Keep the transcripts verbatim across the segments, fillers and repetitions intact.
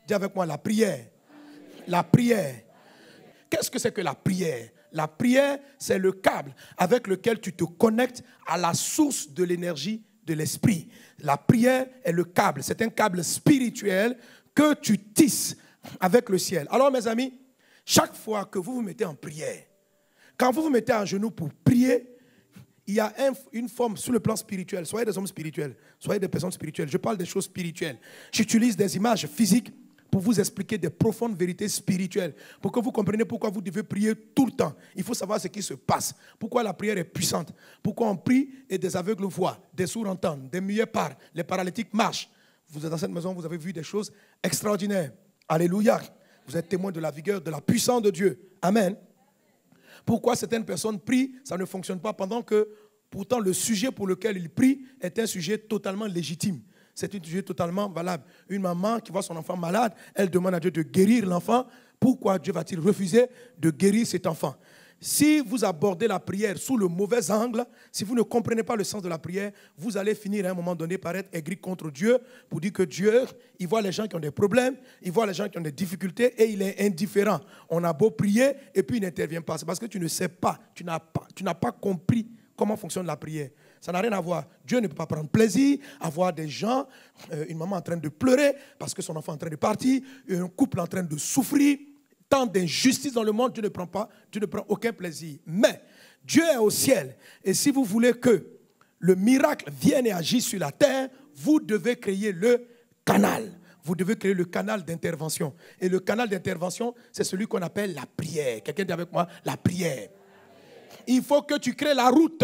Dis avec moi la prière. La prière. Qu'est-ce que c'est que la prière? La prière, c'est le câble avec lequel tu te connectes à la source de l'énergie de l'esprit. La prière est le câble. C'est un câble spirituel que tu tisses avec le ciel. Alors mes amis, chaque fois que vous vous mettez en prière, quand vous vous mettez à genoux pour prier, il y a un, une forme sur le plan spirituel. Soyez des hommes spirituels, soyez des personnes spirituelles. Je parle des choses spirituelles. J'utilise des images physiques pour vous expliquer des profondes vérités spirituelles, pour que vous compreniez pourquoi vous devez prier tout le temps. Il faut savoir ce qui se passe, pourquoi la prière est puissante, pourquoi on prie et des aveugles voient, des sourds entendent, des muets parlent, les paralytiques marchent. Vous êtes dans cette maison, vous avez vu des choses extraordinaires. Alléluia. Vous êtes témoin de la vigueur, de la puissance de Dieu. Amen. Pourquoi certaines personnes prient, ça ne fonctionne pas, pendant que pourtant le sujet pour lequel ils prient est un sujet totalement légitime. C'est un sujet totalement valable. Une maman qui voit son enfant malade, elle demande à Dieu de guérir l'enfant. Pourquoi Dieu va-t-il refuser de guérir cet enfant? Si vous abordez la prière sous le mauvais angle, si vous ne comprenez pas le sens de la prière, vous allez finir à un moment donné par être aigri contre Dieu pour dire que Dieu, il voit les gens qui ont des problèmes, il voit les gens qui ont des difficultés et il est indifférent. On a beau prier et puis il n'intervient pas. C'est parce que tu ne sais pas, tu n'as pas, tu n'as pas compris comment fonctionne la prière. Ça n'a rien à voir. Dieu ne peut pas prendre plaisir à voir des gens, euh, une maman en train de pleurer parce que son enfant est en train de partir, un couple en train de souffrir. Tant d'injustice dans le monde, Dieu ne prend pas, Dieu ne prend aucun plaisir. Mais Dieu est au ciel. Et si vous voulez que le miracle vienne et agisse sur la terre, vous devez créer le canal. Vous devez créer le canal d'intervention. Et le canal d'intervention, c'est celui qu'on appelle la prière. Quelqu'un dit avec moi, la prière. Il faut que tu crées la route.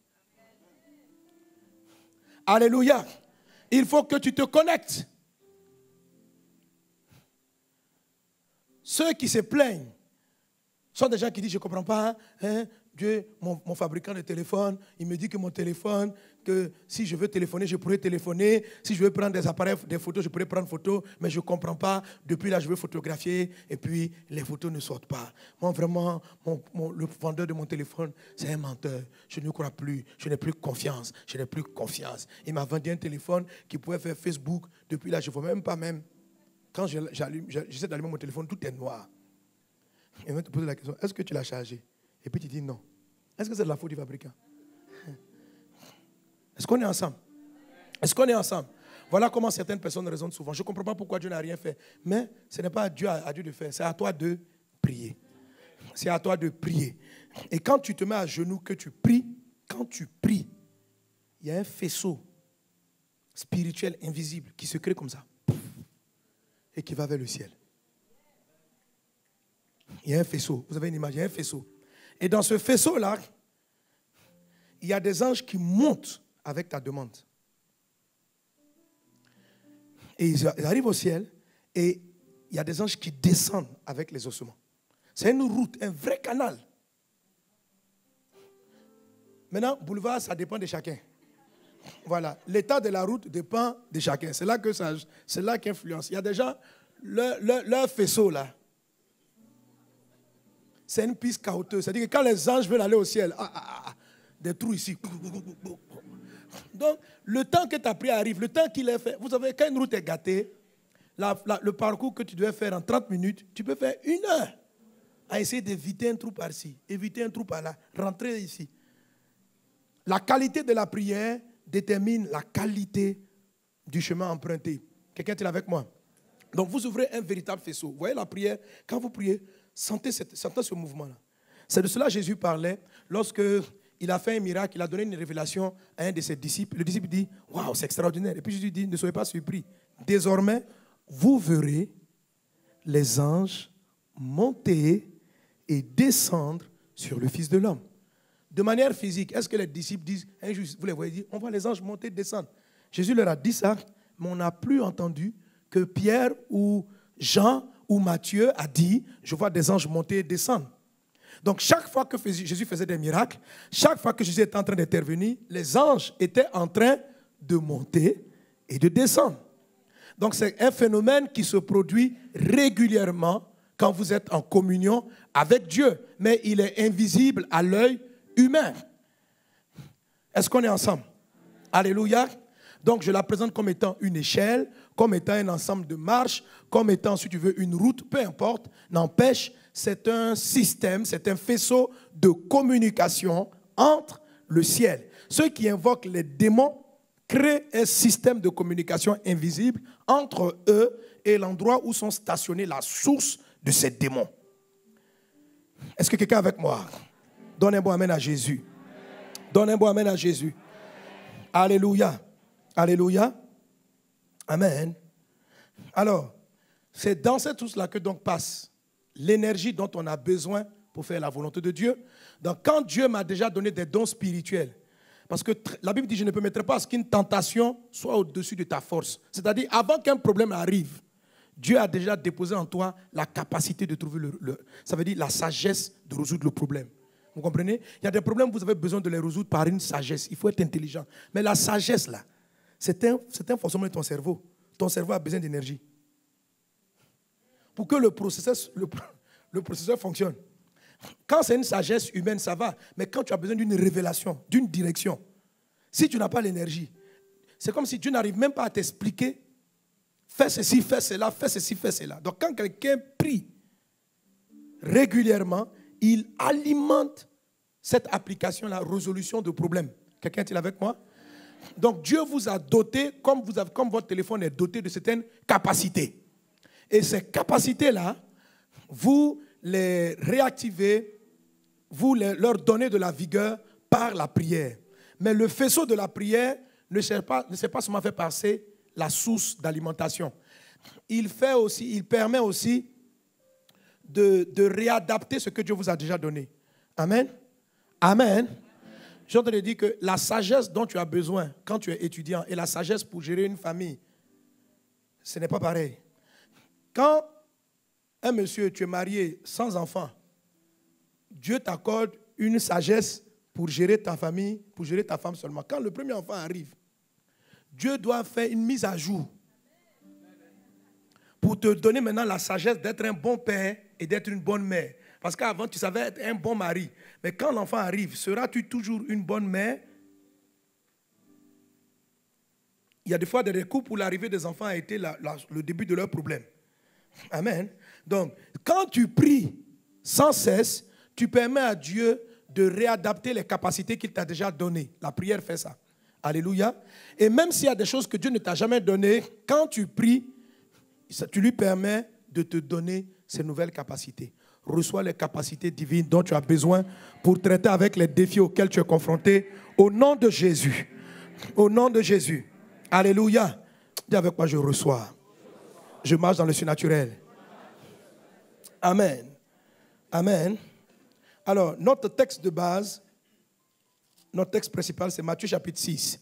Alléluia. Il faut que tu te connectes. Ceux qui se plaignent sont des gens qui disent, je ne comprends pas, hein, Dieu, mon, mon fabricant de téléphone, il me dit que mon téléphone, que si je veux téléphoner, je pourrais téléphoner. Si je veux prendre des appareils, des photos, je pourrais prendre photos, mais je ne comprends pas. Depuis là, je veux photographier et puis les photos ne sortent pas. Moi, vraiment, mon, mon, le vendeur de mon téléphone, c'est un menteur. Je ne crois plus. Je n'ai plus confiance. Je n'ai plus confiance. Il m'a vendu un téléphone qui pouvait faire Facebook. Depuis là, je ne vois même pas même. Quand j'essaie d'allumer mon téléphone, tout est noir. Et on te pose la question, est-ce que tu l'as chargé? Et puis tu dis non. Est-ce que c'est de la faute du fabricant? Est-ce qu'on est ensemble? Est-ce qu'on est ensemble? Voilà comment certaines personnes raisonnent souvent. Je ne comprends pas pourquoi Dieu n'a rien fait. Mais ce n'est pas à Dieu, à Dieu de faire. C'est à toi de prier. C'est à toi de prier. Et quand tu te mets à genoux, que tu pries, quand tu pries, il y a un faisceau spirituel invisible qui se crée comme ça. Et qui va vers le ciel. Il y a un faisceau. Vous avez une image, il y a un faisceau. Et dans ce faisceau-là, il y a des anges qui montent avec ta demande. Et ils arrivent au ciel et il y a des anges qui descendent avec les ossements. C'est une route, un vrai canal. Maintenant, boulevard, ça dépend de chacun. Voilà, l'état de la route dépend de chacun. C'est là que ça, c'est là qu'influence. Il y a des gens, leur, leur, leur faisceau là, c'est une piste caouteux. C'est-à-dire que quand les anges veulent aller au ciel, ah, ah, ah, des trous ici. Donc, le temps que ta prière arrive, le temps qu'il est fait, vous savez, quand une route est gâtée, la, la, le parcours que tu devais faire en trente minutes, tu peux faire une heure à essayer d'éviter un trou par-ci, éviter un trou par-là, rentrer ici. La qualité de la prière détermine la qualité du chemin emprunté. Quelqu'un est avec moi? Donc vous ouvrez un véritable faisceau. Vous voyez la prière, quand vous priez, sentez, cette, sentez ce mouvement-là. C'est de cela que Jésus parlait lorsque il a fait un miracle, il a donné une révélation à un de ses disciples. Le disciple dit, waouh, c'est extraordinaire. Et puis Jésus dit, ne soyez pas surpris. Désormais, vous verrez les anges monter et descendre sur le Fils de l'homme. De manière physique, est-ce que les disciples disent, un jour, vous les voyez dire, on voit les anges monter et descendre. Jésus leur a dit ça, mais on n'a plus entendu que Pierre ou Jean ou Matthieu a dit, je vois des anges monter et descendre. Donc chaque fois que Jésus faisait des miracles, chaque fois que Jésus était en train d'intervenir, les anges étaient en train de monter et de descendre. Donc c'est un phénomène qui se produit régulièrement quand vous êtes en communion avec Dieu, mais il est invisible à l'œil humain. Est-ce qu'on est ensemble? Alléluia. Donc je la présente comme étant une échelle comme étant un ensemble de marches, comme étant, si tu veux, une route, peu importe, n'empêche, c'est un système, c'est un faisceau de communication entre le ciel. Ceux qui invoquent les démons créent un système de communication invisible entre eux et l'endroit où sont stationnés la source de ces démons. Est-ce que quelqu'un est avec moi? Donne un bon amen à Jésus. Donne un bon amen à Jésus. Alléluia. Alléluia. Amen. Alors, c'est dans cette source-là que donc passe l'énergie dont on a besoin pour faire la volonté de Dieu. Donc, quand Dieu m'a déjà donné des dons spirituels, parce que la Bible dit, je ne permettrai pas à ce qu'une tentation soit au-dessus de ta force. C'est-à-dire, avant qu'un problème arrive, Dieu a déjà déposé en toi la capacité de trouver le, le... Ça veut dire la sagesse de résoudre le problème. Vous comprenez? Il y a des problèmes, vous avez besoin de les résoudre par une sagesse. Il faut être intelligent. Mais la sagesse, là, c'est un, c'est un fonctionnement de ton cerveau. Ton cerveau a besoin d'énergie. Pour que le processeur, le, le processeur fonctionne. Quand c'est une sagesse humaine, ça va. Mais quand tu as besoin d'une révélation, d'une direction, si tu n'as pas l'énergie, c'est comme si tu n'arrives même pas à t'expliquer. Fais ceci, fais cela, fais ceci, fais cela. Donc quand quelqu'un prie régulièrement, il alimente cette application, la résolution de problèmes. Quelqu'un est-il avec moi? Donc Dieu vous a doté, comme, vous avez, comme votre téléphone est doté de certaines capacités. Et ces capacités-là, vous les réactivez, vous les, leur donnez de la vigueur par la prière. Mais le faisceau de la prière ne sert pas, ne sert pas seulement fait passer la source d'alimentation. Il fait aussi, il permet aussi de, de réadapter ce que Dieu vous a déjà donné. Amen. Amen. J'ai entendu dire que la sagesse dont tu as besoin quand tu es étudiant et la sagesse pour gérer une famille, ce n'est pas pareil. Quand un monsieur, tu es marié sans enfant, Dieu t'accorde une sagesse pour gérer ta famille, pour gérer ta femme seulement. Quand le premier enfant arrive, Dieu doit faire une mise à jour pour te donner maintenant la sagesse d'être un bon père et d'être une bonne mère. Parce qu'avant, tu savais être un bon mari. Mais quand l'enfant arrive, seras-tu toujours une bonne mère? Il y a des fois des couples où l'arrivée des enfants a été la, la, le début de leur problème. Amen. Donc, quand tu pries sans cesse, tu permets à Dieu de réadapter les capacités qu'il t'a déjà données. La prière fait ça. Alléluia. Et même s'il y a des choses que Dieu ne t'a jamais données, quand tu pries, tu lui permets de te donner ces nouvelles capacités. Reçois les capacités divines dont tu as besoin pour traiter avec les défis auxquels tu es confronté. Au nom de Jésus. Au nom de Jésus. Alléluia. Dis avec moi, je reçois. Je marche dans le surnaturel. Amen. Amen. Alors, notre texte de base, notre texte principal, c'est Matthieu chapitre six.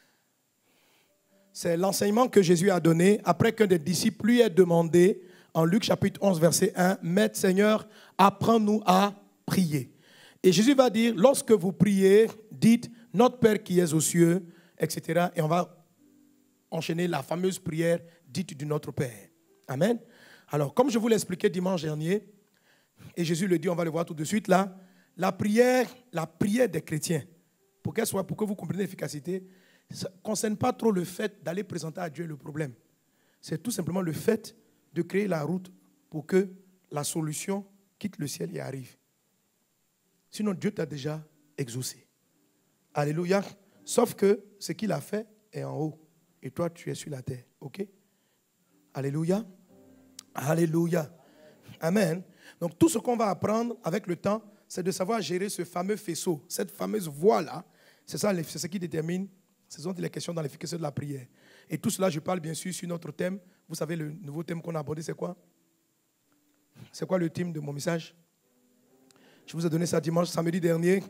C'est l'enseignement que Jésus a donné après qu'un des disciples lui ait demandé, en Luc chapitre onze, verset un, « Maître Seigneur, apprends-nous à prier. » Et Jésus va dire, lorsque vous priez, dites, « Notre Père qui es aux cieux, et cetera » Et on va enchaîner la fameuse prière dite du Notre Père. Amen. Alors, comme je vous l'ai expliqué dimanche dernier, et Jésus le dit, on va le voir tout de suite là, la prière, la prière des chrétiens, pour qu'elle soit, pour que vous compreniez l'efficacité, ça ne concerne pas trop le fait d'aller présenter à Dieu le problème. C'est tout simplement le fait de créer la route pour que la solution quitte le ciel et arrive. Sinon, Dieu t'a déjà exaucé. Alléluia. Sauf que ce qu'il a fait est en haut. Et toi, tu es sur la terre. OK? Alléluia. Alléluia. Amen. Donc, tout ce qu'on va apprendre avec le temps, c'est de savoir gérer ce fameux faisceau, cette fameuse voie-là. C'est ça, c'est ce qui détermine, ce sont les questions dans l'efficacité de la prière. Et tout cela, je parle bien sûr sur notre thème. Vous savez, le nouveau thème qu'on a abordé, c'est quoi? C'est quoi le thème de mon message? Je vous ai donné ça dimanche, samedi dernier.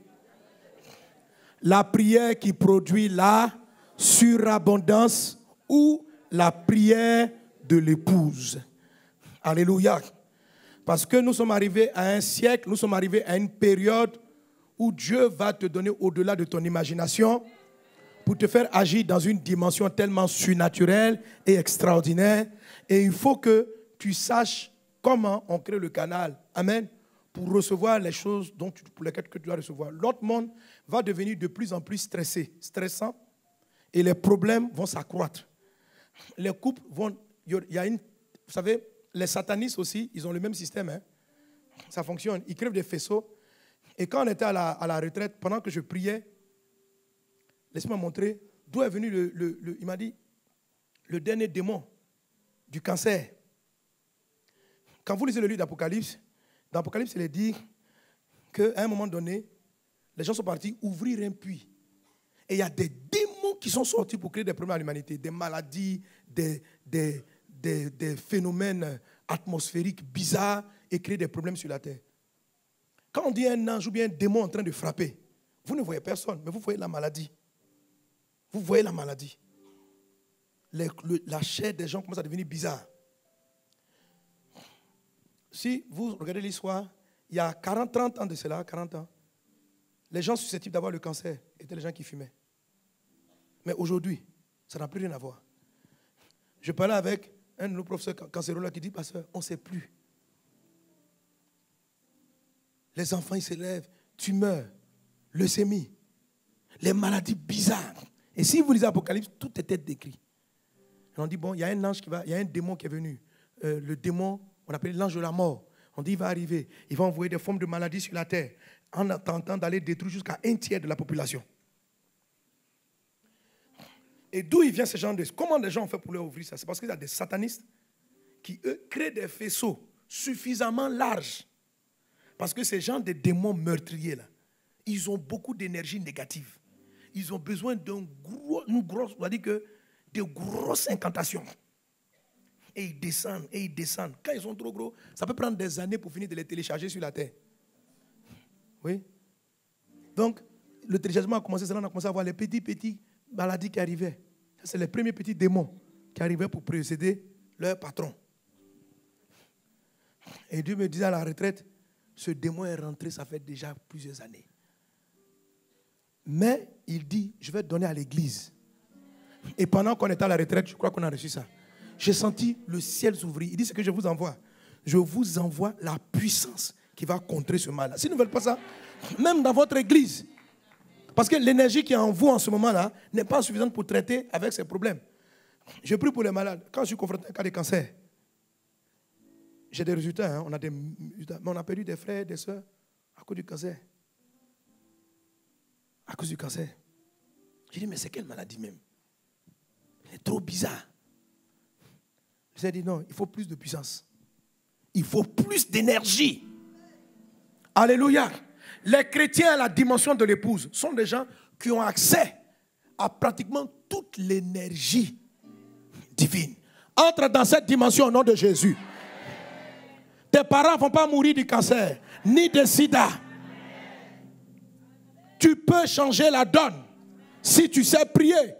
La prière qui produit la surabondance ou la prière de l'épouse. Alléluia. Parce que nous sommes arrivés à un siècle, nous sommes arrivés à une période où Dieu va te donner au-delà de ton imagination pour te faire agir dans une dimension tellement surnaturelle et extraordinaire. Et il faut que tu saches comment on crée le canal. Amen. Pour recevoir les choses dont tu, pour lesquelles tu dois recevoir. L'autre monde va devenir de plus en plus stressé, stressant, et les problèmes vont s'accroître. les couples vont... Il y a une... Vous savez, les satanistes aussi, ils ont le même système. Hein. Ça fonctionne. Ils crèvent des faisceaux. Et quand on était à la, à la retraite, pendant que je priais, laissez-moi montrer d'où est venu le... le, le il m'a dit, le dernier démon du cancer. Quand vous lisez le livre d'Apocalypse, dans Apocalypse, il est dit qu'à un moment donné, les gens sont partis ouvrir un puits. Et il y a des démons qui sont sortis pour créer des problèmes à l'humanité, des maladies, des, des, des, des phénomènes atmosphériques bizarres et créer des problèmes sur la terre. Quand on dit un ange ou bien un démon en train de frapper, vous ne voyez personne, mais vous voyez la maladie. Vous voyez la maladie. Les, le, la chair des gens commence à devenir bizarre. Si vous regardez l'histoire, il y a quarante, trente ans de cela, quarante ans, les gens susceptibles d'avoir le cancer étaient les gens qui fumaient. Mais aujourd'hui, ça n'a plus rien à voir. Je parlais avec un de nos professeurs cancérologues qui dit, pasteur, on ne sait plus. Les enfants, ils se lèvent, tumeurs, leucémie, les maladies bizarres. Et si vous lisez l'Apocalypse, tout était décrit. Et on dit, bon, il y a un ange qui va, il y a un démon qui est venu. Euh, le démon, on appelle l'ange de la mort. On dit, il va arriver, il va envoyer des formes de maladies sur la terre, en tentant d'aller détruire jusqu'à un tiers de la population. Et d'où il vient ce genre de... Comment les gens ont fait pour leur ouvrir ça? C'est parce qu'il y a des satanistes qui, eux, créent des faisceaux suffisamment larges. Parce que ces gens de démons meurtriers, là, ils ont beaucoup d'énergie négative. Ils ont besoin d'une gros, grosse, on va dire que, de grosses incantations. Et ils descendent, et ils descendent. Quand ils sont trop gros, ça peut prendre des années pour finir de les télécharger sur la terre. Oui. Donc, le téléchargement a commencé, on a commencé à voir les petits, petits maladies qui arrivaient. C'est les premiers petits démons qui arrivaient pour précéder leur patron. Et Dieu me disait à la retraite, ce démon est rentré, ça fait déjà plusieurs années. Mais il dit, je vais te donner à l'église. Et pendant qu'on était à la retraite, je crois qu'on a reçu ça. J'ai senti le ciel s'ouvrir. Il dit, ce que je vous envoie, je vous envoie la puissance qui va contrer ce mal-là. S'ils ne veulent pas ça, même dans votre église, parce que l'énergie qui est en vous en ce moment-là n'est pas suffisante pour traiter avec ces problèmes. Je prie pour les malades. Quand je suis confronté à un cas de cancer, j'ai des résultats. Hein. On a des, mais on a perdu des frères, des soeurs à cause du cancer. À cause du cancer. J'ai dit, mais c'est quelle maladie même? C'est trop bizarre. J'ai dit, non, il faut plus de puissance. Il faut plus d'énergie. Alléluia. Les chrétiens à la dimension de l'épouse sont des gens qui ont accès à pratiquement toute l'énergie divine. Entre dans cette dimension au nom de Jésus. Tes parents ne vont pas mourir du cancer, ni de sida. Tu peux changer la donne si tu sais prier.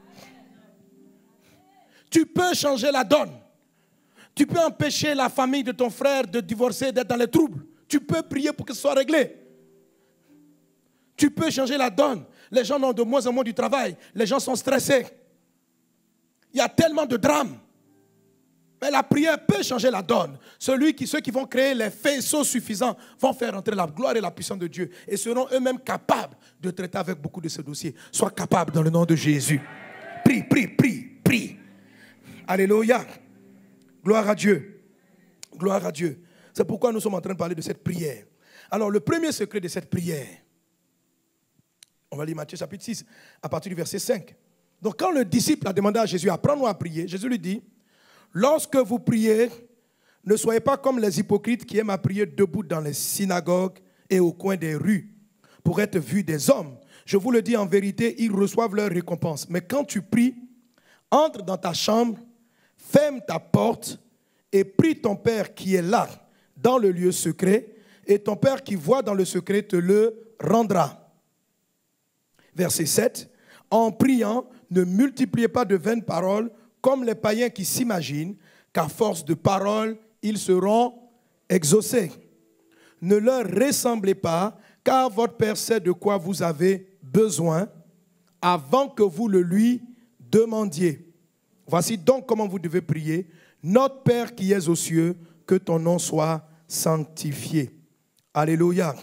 Tu peux changer la donne. Tu peux empêcher la famille de ton frère de divorcer, d'être dans les troubles. Tu peux prier pour que ce soit réglé. Tu peux changer la donne. Les gens ont de moins en moins du travail. Les gens sont stressés. Il y a tellement de drames. Mais la prière peut changer la donne. Celui qui, ceux qui vont créer les faisceaux suffisants vont faire entrer la gloire et la puissance de Dieu. Et seront eux-mêmes capables de traiter avec beaucoup de ces dossiers. Sois capable dans le nom de Jésus. Prie, prie, prie, prie. Alléluia. Gloire à Dieu. Gloire à Dieu. C'est pourquoi nous sommes en train de parler de cette prière. Alors, le premier secret de cette prière, on va lire Matthieu chapitre six, à partir du verset cinq. Donc, quand le disciple a demandé à Jésus, apprends-nous à prier, Jésus lui dit, lorsque vous priez, ne soyez pas comme les hypocrites qui aiment à prier debout dans les synagogues et au coin des rues, pour être vus des hommes. Je vous le dis en vérité, ils reçoivent leur récompense. Mais quand tu pries, entre dans ta chambre, ferme ta porte et prie ton Père qui est là, dans le lieu secret, et ton Père qui voit dans le secret te le rendra. Verset sept. En priant, ne multipliez pas de vaines paroles comme les païens qui s'imaginent qu'à force de paroles, ils seront exaucés. Ne leur ressemblez pas, car votre Père sait de quoi vous avez besoin avant que vous le lui demandiez. Voici donc comment vous devez prier. Notre Père qui es aux cieux, que ton nom soit sanctifié. Alléluia.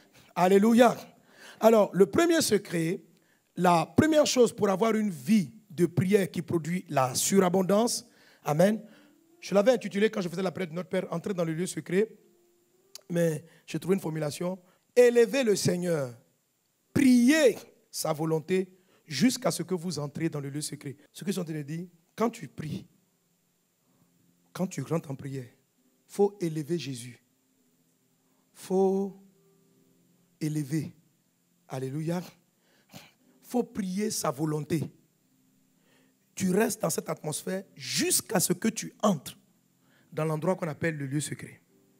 Alléluia. Alors, le premier secret, la première chose pour avoir une vie de prière qui produit la surabondance. Amen. Je l'avais intitulé quand je faisais la prière de notre Père, entrer dans le lieu secret. Mais j'ai trouvé une formulation. Élevez le Seigneur. Priez sa volonté jusqu'à ce que vous entrez dans le lieu secret. Ce que je suis en train de dire, quand tu pries, quand tu rentres en prière, il faut élever Jésus. Il faut élever. Alléluia. Il faut prier sa volonté. Tu restes dans cette atmosphère jusqu'à ce que tu entres dans l'endroit qu'on appelle le lieu secret.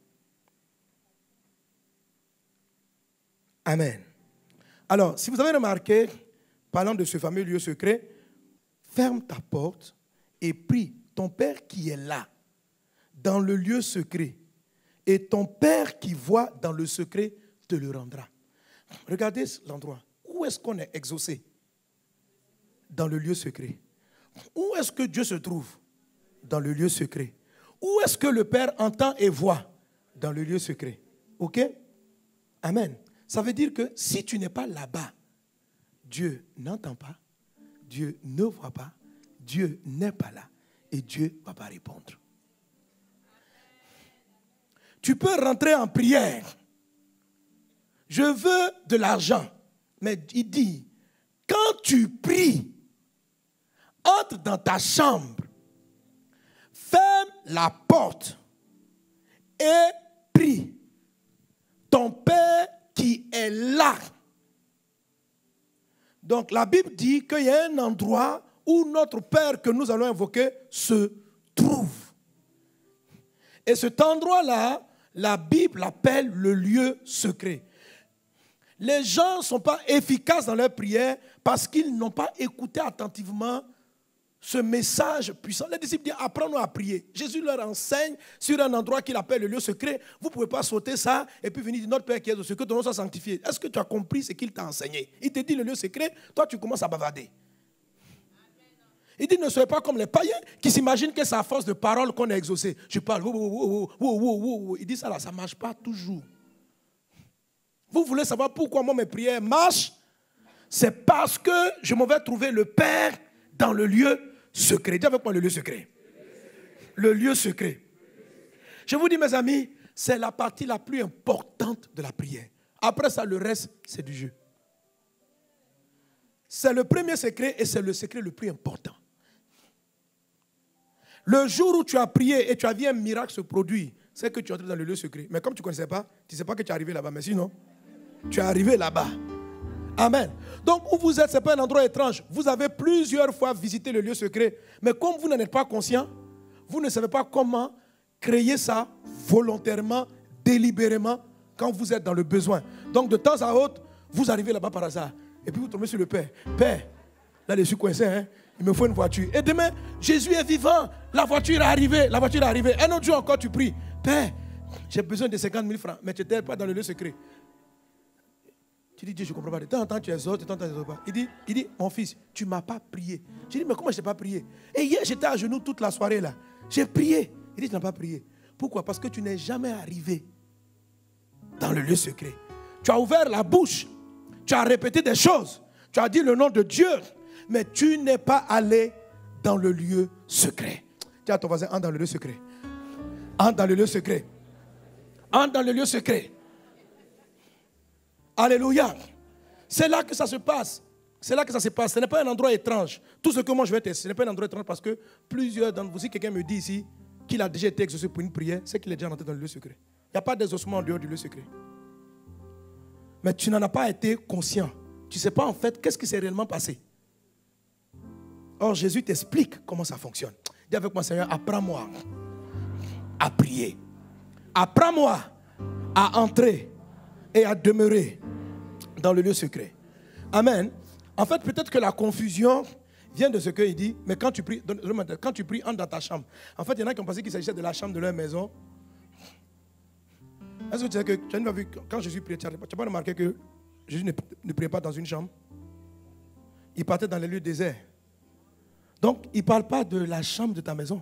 Amen. Alors, si vous avez remarqué, parlant de ce fameux lieu secret, ferme ta porte et prie ton Père qui est là, dans le lieu secret. Et ton Père qui voit dans le secret te le rendra. Regardez l'endroit. Où est-ce qu'on est exaucé? Dans le lieu secret. Où est-ce que Dieu se trouve? Dans le lieu secret. Où est-ce que le Père entend et voit? Dans le lieu secret. Ok? Amen. Ça veut dire que si tu n'es pas là-bas, Dieu n'entend pas, Dieu ne voit pas, Dieu n'est pas là et Dieu ne va pas répondre. Tu peux rentrer en prière. Je veux de l'argent. Mais il dit, quand tu pries, entre dans ta chambre, ferme la porte et prie. Ton Père qui est là. Donc la Bible dit qu'il y a un endroit où notre Père que nous allons invoquer se trouve. Et cet endroit-là, la Bible l'appelle le lieu secret. Les gens ne sont pas efficaces dans leur prière parce qu'ils n'ont pas écouté attentivement ce message puissant. Les disciples disent, apprends-nous à prier. Jésus leur enseigne sur un endroit qu'il appelle le lieu secret. Vous ne pouvez pas sauter ça et puis venir dire, notre Père qui est au secret, ton nom soit sanctifié. Est-ce que tu as compris ce qu'il t'a enseigné? Il te dit le lieu secret, toi tu commences à bavarder. Il dit, ne soyez pas comme les païens qui s'imaginent que c'est à force de paroles qu'on est exaucé. Je parle, wou, wou, wou, wou, wou. Il dit ça là, ça ne marche pas toujours. Vous voulez savoir pourquoi moi mes prières marchent? C'est parce que je m'en vais trouver le Père dans le lieu secret. Dis avec moi le lieu secret. Le lieu secret. Je vous dis mes amis, c'est la partie la plus importante de la prière. Après ça, le reste, c'est du jeu. C'est le premier secret et c'est le secret le plus important. Le jour où tu as prié et tu as vu un miracle se produire, c'est que tu es entré dans le lieu secret. Mais comme tu ne connaissais pas, tu ne sais pas que tu es arrivé là-bas. Mais sinon, tu es arrivé là-bas. Amen. Donc, où vous êtes, ce n'est pas un endroit étrange. Vous avez plusieurs fois visité le lieu secret. Mais comme vous n'en êtes pas conscient, vous ne savez pas comment créer ça volontairement, délibérément, quand vous êtes dans le besoin. Donc, de temps à autre, vous arrivez là-bas par hasard. Et puis, vous tombez sur le Père. Père, là, je suis coincé, hein? Il me faut une voiture. Et demain, Jésus est vivant. La voiture est arrivée. La voiture est arrivée. Un autre jour encore, tu pries. Père, j'ai besoin de cinquante mille francs. Mais tu n'étais pas dans le lieu secret. Tu dis, Dieu, je ne comprends pas. De temps en temps, tu exhortes, de temps en temps, tu n'exhortes pas. Il dit, il dit, mon fils, tu ne m'as pas prié. Je dis, mais comment je n'ai pas prié? Et hier, j'étais à genoux toute la soirée là. J'ai prié. Il dit, tu n'as pas prié. Pourquoi? Parce que tu n'es jamais arrivé dans le lieu secret. Tu as ouvert la bouche. Tu as répété des choses. Tu as dit le nom de Dieu. Mais tu n'es pas allé dans le lieu secret. Dis à ton voisin, entre dans le lieu secret. Entre dans le lieu secret. Entre dans le lieu secret. Alléluia. C'est là que ça se passe. C'est là que ça se passe. Ce n'est pas un endroit étrange. Tout ce que moi je vais tester, ce n'est pas un endroit étrange parce que plusieurs d'entre vous, si quelqu'un me dit ici qu'il a déjà été exaucé pour une prière, c'est qu'il est déjà rentré dans le lieu secret. Il n'y a pas d'exaucement en dehors du lieu secret. Mais tu n'en as pas été conscient. Tu ne sais pas en fait qu'est-ce qui s'est réellement passé. Or, Jésus t'explique comment ça fonctionne. Dis avec moi, Seigneur, apprends-moi à prier. Apprends-moi à entrer et à demeurer dans le lieu secret. Amen. En fait, peut-être que la confusion vient de ce qu'il dit, mais quand tu pries, quand tu pries, entre dans ta chambre. En fait, il y en a qui ont pensé qu'il s'agissait de la chambre de leur maison. Est-ce que tu sais que, tu as pas vu, quand Jésus priait, tu n'as pas remarqué que Jésus ne, ne priait pas dans une chambre? Il partait dans les lieux déserts. Donc, il ne parle pas de la chambre de ta maison.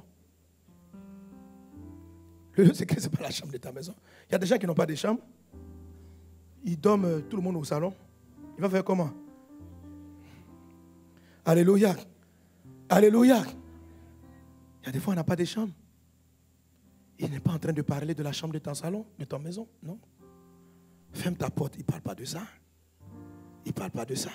Le lieu secret, ce n'est pas la chambre de ta maison. Il y a des gens qui n'ont pas de chambre. Ils dorment euh, tout le monde au salon. Il va faire comment? Alléluia. Alléluia. Il y a des fois, on n'a pas de chambre. Il n'est pas en train de parler de la chambre de ton salon, de ton maison, non. Ferme ta porte, il ne parle pas de ça. Il ne parle pas de ça.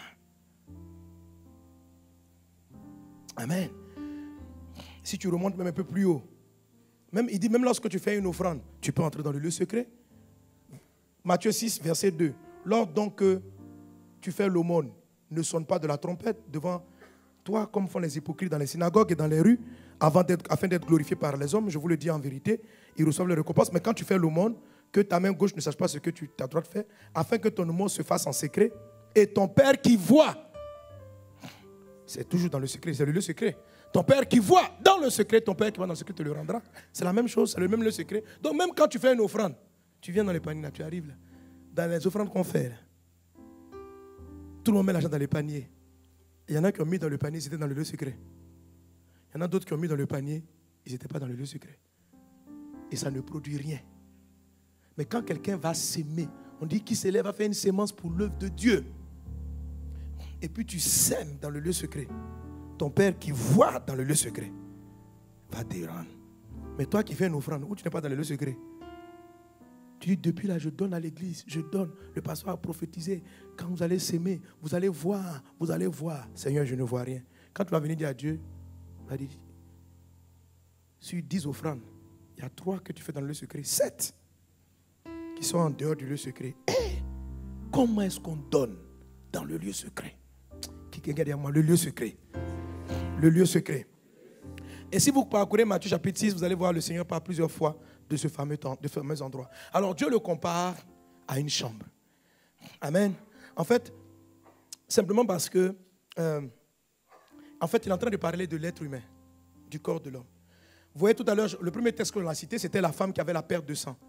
Amen. Si tu remontes même un peu plus haut, même, il dit même lorsque tu fais une offrande, tu peux entrer dans le lieu secret. Matthieu six, verset deux. Lors donc que tu fais l'aumône, ne sonne pas de la trompette devant toi, comme font les hypocrites dans les synagogues et dans les rues, avant d'être, afin d'être glorifiés par les hommes. Je vous le dis en vérité, ils reçoivent leur récompense. Mais quand tu fais l'aumône, que ta main gauche ne sache pas ce que tu, ta droite fait, afin que ton aumône se fasse en secret, et ton Père qui voit, c'est toujours dans le secret, c'est le lieu secret. Ton Père qui voit dans le secret, ton Père qui va dans le secret te le rendra. C'est la même chose, c'est le même lieu secret. Donc même quand tu fais une offrande, tu viens dans les paniers, là, tu arrives là, dans les offrandes qu'on fait, là, tout le monde met l'argent dans les paniers. Il y en a qui ont mis dans le panier, ils étaient dans le lieu secret. Il y en a d'autres qui ont mis dans le panier, ils n'étaient pas dans le lieu secret. Et ça ne produit rien. Mais quand quelqu'un va s'aimer, on dit qu'il s'élève à faire une sémence pour l'œuvre de Dieu. Et puis tu sèmes dans le lieu secret. Ton Père qui voit dans le lieu secret va te rendre. Mais toi qui fais une offrande, où tu n'es pas dans le lieu secret, tu dis, depuis là, je donne à l'église, je donne. Le pasteur a prophétisé. Quand vous allez s'aimer, vous allez voir, vous allez voir. Seigneur, je ne vois rien. Quand tu vas venir dire à Dieu, il va dire, sur dix offrandes, il y a trois que tu fais dans le lieu secret, sept qui sont en dehors du lieu secret. Et comment est-ce qu'on donne dans le lieu secret? Qui regarde à moi, le lieu secret. Le lieu secret. Et si vous parcourez Matthieu chapitre six, vous allez voir le Seigneur parle plusieurs fois de ce fameux, temps, de ce fameux endroit. Alors Dieu le compare à une chambre. Amen. En fait, simplement parce que, euh, en fait, il est en train de parler de l'être humain, du corps de l'homme. Vous voyez tout à l'heure, le premier texte que l'on a cité, c'était la femme qui avait la perte de sang.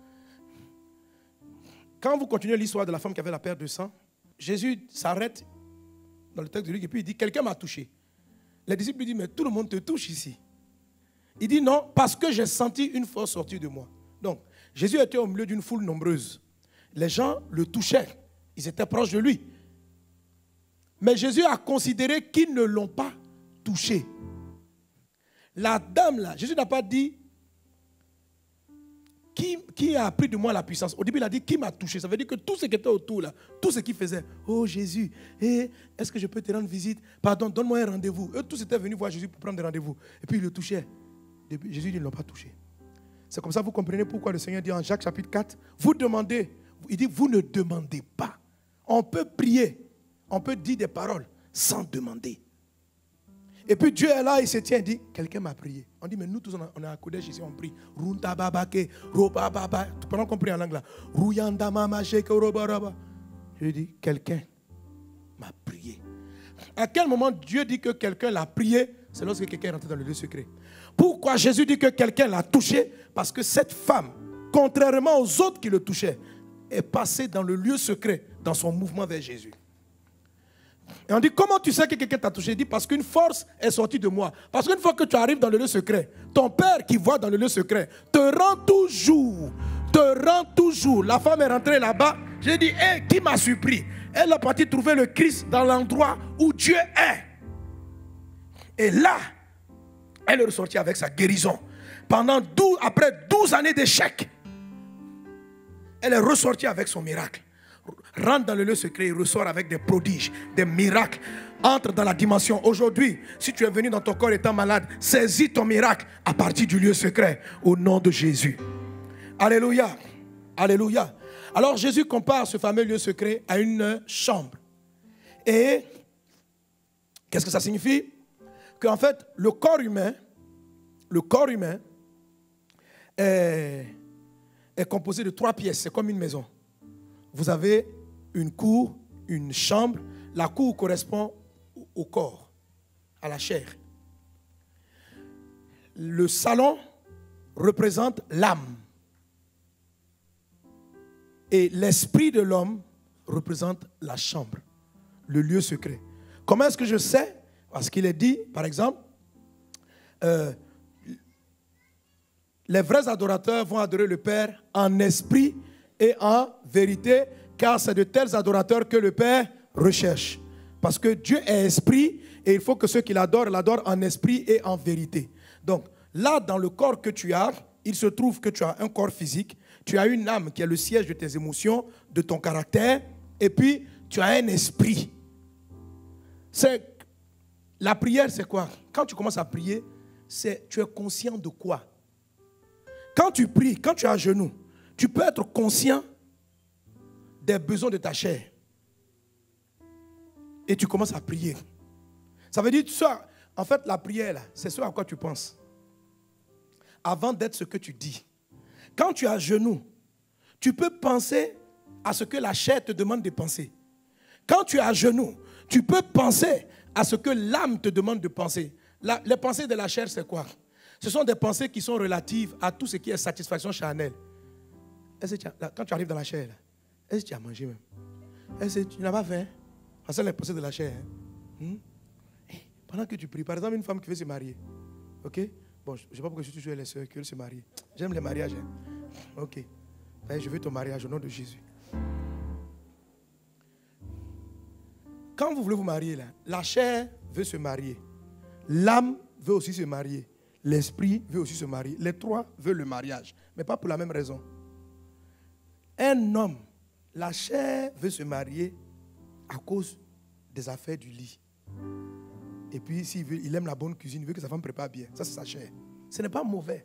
Quand vous continuez l'histoire de la femme qui avait la perte de sang, Jésus s'arrête dans le texte de Luc et puis il dit, quelqu'un m'a touché. Les disciples lui disent, mais tout le monde te touche ici. Il dit non, parce que j'ai senti une force sortir de moi. Donc, Jésus était au milieu d'une foule nombreuse. Les gens le touchaient. Ils étaient proches de lui. Mais Jésus a considéré qu'ils ne l'ont pas touché. La dame là, Jésus n'a pas dit qui, qui a pris de moi la puissance. Au début, il a dit qui m'a touché. Ça veut dire que tout ce qui était autour là, tout ce qui faisait, oh Jésus, eh, est-ce que je peux te rendre visite? Pardon, donne-moi un rendez-vous. Eux tous étaient venus voir Jésus pour prendre un rendez-vous. Et puis ils le touchaient. Jésus, ils ne l'ont pas touché. C'est comme ça que vous comprenez pourquoi le Seigneur dit en Jacques chapitre quatre, vous demandez, il dit vous ne demandez pas. On peut prier, on peut dire des paroles sans demander. Et puis Dieu est là, il se tient, il dit, quelqu'un m'a prié. On dit, mais nous tous, on est à Kodesh ici, on prie. Runta babake, roba baba. Pendant qu'on prie en anglais, Ruyanda mama sheke roba roba. Je lui dis, quelqu'un m'a prié. À quel moment Dieu dit que quelqu'un l'a prié? C'est lorsque quelqu'un est rentré dans le lieu secret. Pourquoi Jésus dit que quelqu'un l'a touché? Parce que cette femme, contrairement aux autres qui le touchaient, est passée dans le lieu secret, dans son mouvement vers Jésus. Et on dit, comment tu sais que quelqu'un t'a touché? Il dit, parce qu'une force est sortie de moi. Parce qu'une fois que tu arrives dans le lieu secret, ton Père qui voit dans le lieu secret te rend toujours, te rend toujours. La femme est rentrée là-bas. J'ai dit, hé, hey, qui m'a surpris? Elle a parti trouver le Christ dans l'endroit où Dieu est. Et là, elle est ressortie avec sa guérison. Pendant douze, après douze années d'échec, elle est ressortie avec son miracle. Rentre dans le lieu secret, il ressort avec des prodiges, des miracles. Entre dans la dimension. Aujourd'hui, si tu es venu dans ton corps étant malade, saisis ton miracle à partir du lieu secret au nom de Jésus. Alléluia. Alléluia. Alors Jésus compare ce fameux lieu secret à une chambre. Et qu'est-ce que ça signifie? Qu'en fait, le corps humain, le corps humain est, est composé de trois pièces. C'est comme une maison. Vous avez une cour, une chambre. La cour correspond au corps, à la chair. Le salon représente l'âme. Et l'esprit de l'homme représente la chambre, le lieu secret. Comment est-ce que je sais? Parce qu'il est dit, par exemple, euh, les vrais adorateurs vont adorer le Père en esprit et en vérité, car c'est de tels adorateurs que le Père recherche. Parce que Dieu est esprit Et il faut que ceux qui l'adorent, l'adorent en esprit et en vérité. Donc, là, dans le corps que tu as, il se trouve que tu as un corps physique, tu as une âme qui est le siège de tes émotions, de ton caractère, et puis tu as un esprit. C'est, la prière, c'est quoi? Quand tu commences à prier, c'est, tu es conscient de quoi? Quand tu pries, quand tu es à genoux, tu peux être conscient des besoins de ta chair. Et tu commences à prier. Ça veut dire, ça, en fait, la prière, là, c'est ce à quoi tu penses. Avant d'être ce que tu dis. Quand tu es à genoux, tu peux penser à ce que la chair te demande de penser. Quand tu es à genoux, tu peux penser à ce que l'âme te demande de penser. La, les pensées de la chair, c'est quoi? Ce sont des pensées qui sont relatives à tout ce qui est satisfaction charnelle. Est-ce que tu as, là, quand tu arrives dans la chair, là, est-ce que tu as mangé même? Est-ce que tu n'as pas faim? C'est les pensées de la chair. Hein? Hmm? Hey, pendant que tu pries, par exemple, une femme qui veut se marier. Ok? Bon, je ne sais pas pourquoi je suis toujours les sœurs qui veulent se marier. J'aime les mariages. Hein? Ok. Ben, je veux ton mariage au nom de Jésus. Quand vous voulez vous marier, là, la chair veut se marier. L'âme veut aussi se marier. L'esprit veut aussi se marier. Les trois veulent le mariage, mais pas pour la même raison. Un homme, la chair veut se marier à cause des affaires du lit. Et puis, s'il veut, il aime la bonne cuisine, il veut que sa femme prépare bien. Ça, c'est sa chair. Ce n'est pas mauvais.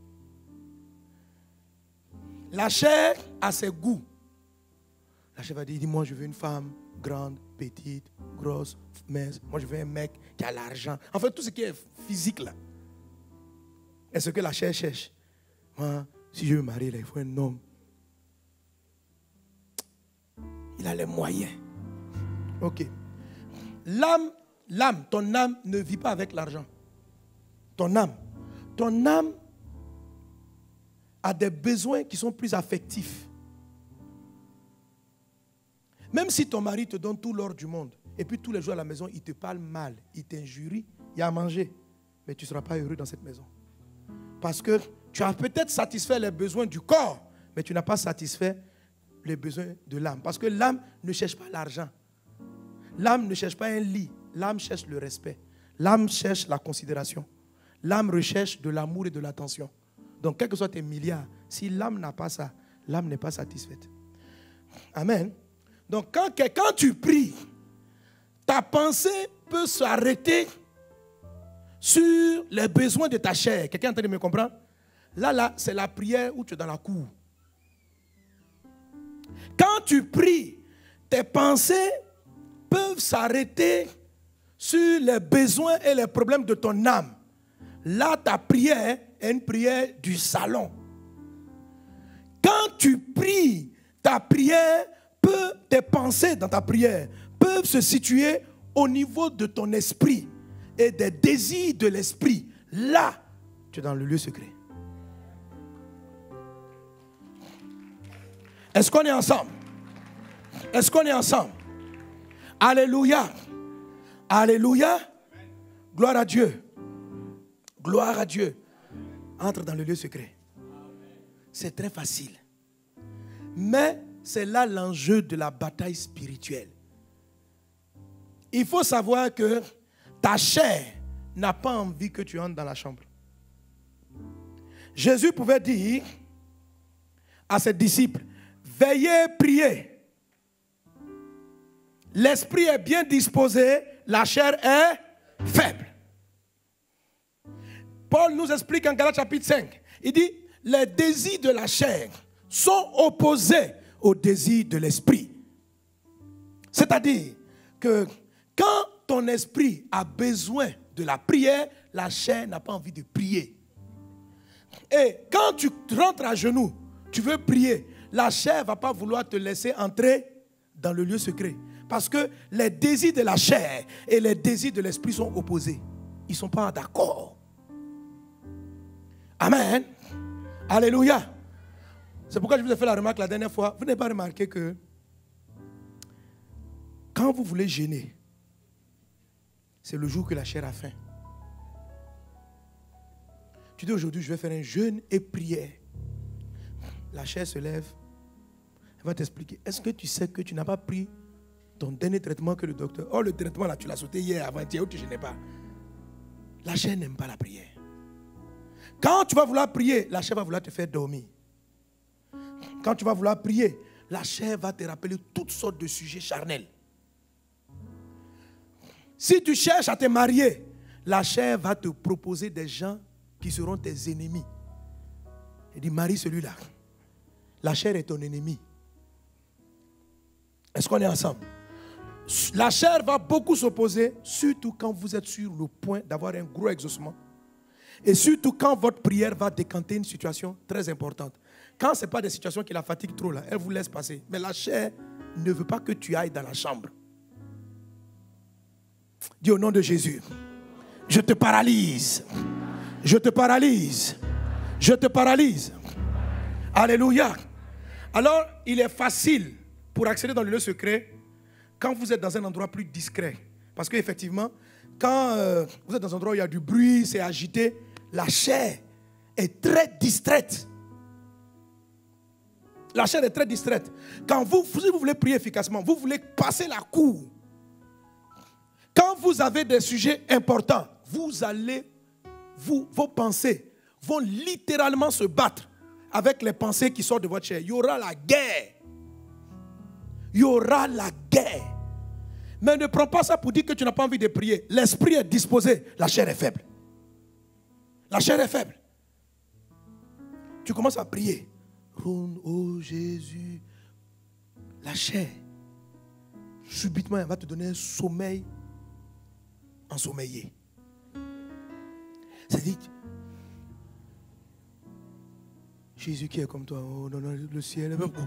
La chair a ses goûts. La chair va dire, moi, je veux une femme grande, petite, grosse, mince. Moi, je veux un mec qui a l'argent. En fait, tout ce qui est physique, là. est ce que la chair cherche. Moi, si je veux marier, là, il faut un homme. Il a les moyens. Ok. L'âme, l'âme, ton âme ne vit pas avec l'argent. Ton âme. Ton âme a des besoins qui sont plus affectifs. Même si ton mari te donne tout l'or du monde, et puis tous les jours à la maison, il te parle mal, il t'injurie, il y a à manger, mais tu ne seras pas heureux dans cette maison. Parce que tu as peut-être satisfait les besoins du corps, mais tu n'as pas satisfait les besoins de l'âme. Parce que l'âme ne cherche pas l'argent. L'âme ne cherche pas un lit. L'âme cherche le respect. L'âme cherche la considération. L'âme recherche de l'amour et de l'attention. Donc, quels que soient tes milliards, si l'âme n'a pas ça, l'âme n'est pas satisfaite. Amen. Donc, quand, quand tu pries, ta pensée peut s'arrêter sur les besoins de ta chair. Quelqu'un est en train de me comprendre? Là, là, c'est la prière où tu es dans la cour. Quand tu pries, tes pensées peuvent s'arrêter sur les besoins et les problèmes de ton âme. Là, ta prière est une prière du salon. Quand tu pries, ta prière peut, tes pensées dans ta prière peuvent se situer au niveau de ton esprit et des désirs de l'esprit. Là, tu es dans le lieu secret. Est-ce qu'on est ensemble? Est-ce qu'on est ensemble? Alléluia. Alléluia. Gloire à Dieu. Gloire à Dieu. Entre dans le lieu secret. C'est très facile. Mais c'est là l'enjeu de la bataille spirituelle. Il faut savoir que ta chair n'a pas envie que tu entres dans la chambre. Jésus pouvait dire à ses disciples, veillez, priez. L'esprit est bien disposé, la chair est faible. Paul nous explique en Galates chapitre cinq, il dit, les désirs de la chair sont opposés aux désirs de l'esprit. C'est-à-dire que quand ton esprit a besoin de la prière, la chair n'a pas envie de prier. Et quand tu rentres à genoux, tu veux prier, la chair ne va pas vouloir te laisser entrer dans le lieu secret. Parce que les désirs de la chair et les désirs de l'esprit sont opposés. Ils ne sont pas d'accord. Amen. Alléluia. C'est pourquoi je vous ai fait la remarque la dernière fois. Vous n'avez pas remarqué que quand vous voulez jeûner, c'est le jour que la chair a faim. Tu dis aujourd'hui, je vais faire un jeûne et prière. La chair se lève. Elle va t'expliquer. Est-ce que tu sais que tu n'as pas pris ton dernier traitement que le docteur... Oh, le traitement là, tu l'as sauté hier, avant-hier, ou tu ne gênais pas. La chair n'aime pas la prière. Quand tu vas vouloir prier, la chair va vouloir te faire dormir. Quand tu vas vouloir prier, la chair va te rappeler toutes sortes de sujets charnels. Si tu cherches à te marier, la chair va te proposer des gens qui seront tes ennemis. Elle dit, marie celui-là. La chair est ton ennemi. Est-ce qu'on est ensemble? La chair va beaucoup s'opposer, surtout quand vous êtes sur le point d'avoir un gros exaucement. Et surtout quand votre prière va décanter une situation très importante. Quand ce n'est pas des situations qui la fatiguent trop, là, elle vous laisse passer. Mais la chair ne veut pas que tu ailles dans la chambre. Dis au nom de Jésus, je te paralyse. Je te paralyse. Je te paralyse. Alléluia. Alors, il est facile pour accéder dans le lieu secret quand vous êtes dans un endroit plus discret. Parce qu'effectivement, quand euh, vous êtes dans un endroit où il y a du bruit, c'est agité, la chair est très distraite. La chair est très distraite. Quand vous, si vous voulez prier efficacement, vous voulez passer la cour. Quand vous avez des sujets importants, vous allez, vous, vos pensées vont littéralement se battre avec les pensées qui sortent de votre chair. Il y aura la guerre. Il y aura la guerre. Mais ne prends pas ça pour dire que tu n'as pas envie de prier. L'esprit est disposé, la chair est faible. La chair est faible. Tu commences à prier. Oh Jésus. La chair, subitement, elle va te donner un sommeil ensommeillé. C'est-à-dire, Jésus qui est comme toi, oh non, non, le ciel est beaucoup.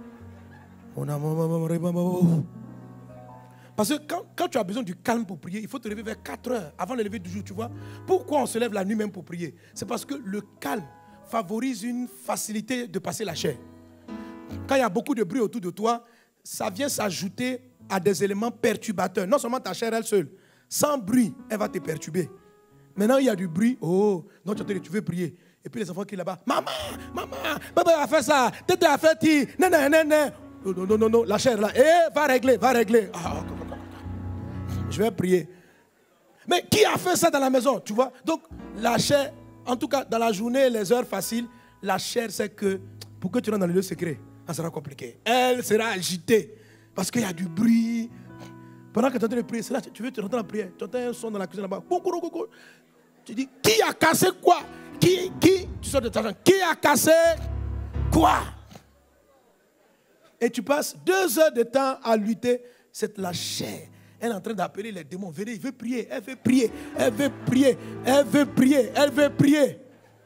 Parce que quand, quand tu as besoin du calme pour prier, il faut te lever vers quatre heures avant le lever du jour, tu vois. Pourquoi on se lève la nuit même pour prier? C'est parce que le calme favorise une facilité de passer la chair. Quand il y a beaucoup de bruit autour de toi, ça vient s'ajouter à des éléments perturbateurs. Non seulement ta chair elle seule, sans bruit, elle va te perturber. Maintenant, il y a du bruit. Oh, non, tu veux prier. Et puis les enfants qui sont là-bas, maman, maman, papa a fait ça, t'étais a fait ti, non, non, non, non. Non, non, non, non, la chair là, eh, va régler, va régler. Ah, je vais prier. Mais qui a fait ça dans la maison, tu vois? Donc, la chair, en tout cas, dans la journée, les heures faciles, la chair sait que pour que tu rentres dans le lieu secret, ça sera compliqué. Elle sera agitée parce qu'il y a du bruit. Pendant que tu es en train de prier, c'est là, tu veux te rentrer en prière. Tu entends un son dans la cuisine là-bas. Tu dis, qui a cassé quoi? Qui, qui, tu sors de ta chambre. Qui a cassé quoi? Et tu passes deux heures de temps à lutter. C'est la chair. Elle est en train d'appeler les démons. Venez, il veut prier. Elle veut prier. Elle veut prier. Elle veut prier. Elle veut prier.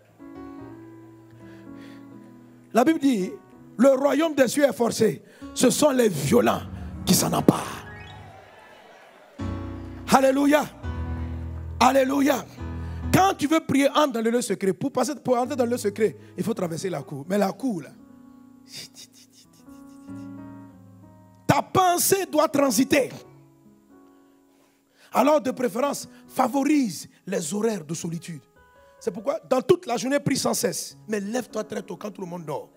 La Bible dit, le royaume des cieux est forcé. Ce sont les violents qui s'en emparent. Alléluia. Alléluia. Quand tu veux prier, entre dans le lieu secret. Pour, passer, pour entrer dans le lieu secret, il faut traverser la cour. Mais la cour, là, ta pensée doit transiter. Alors, de préférence, favorise les horaires de solitude. C'est pourquoi, dans toute la journée, prie sans cesse. Mais lève-toi très tôt quand tout le monde dort.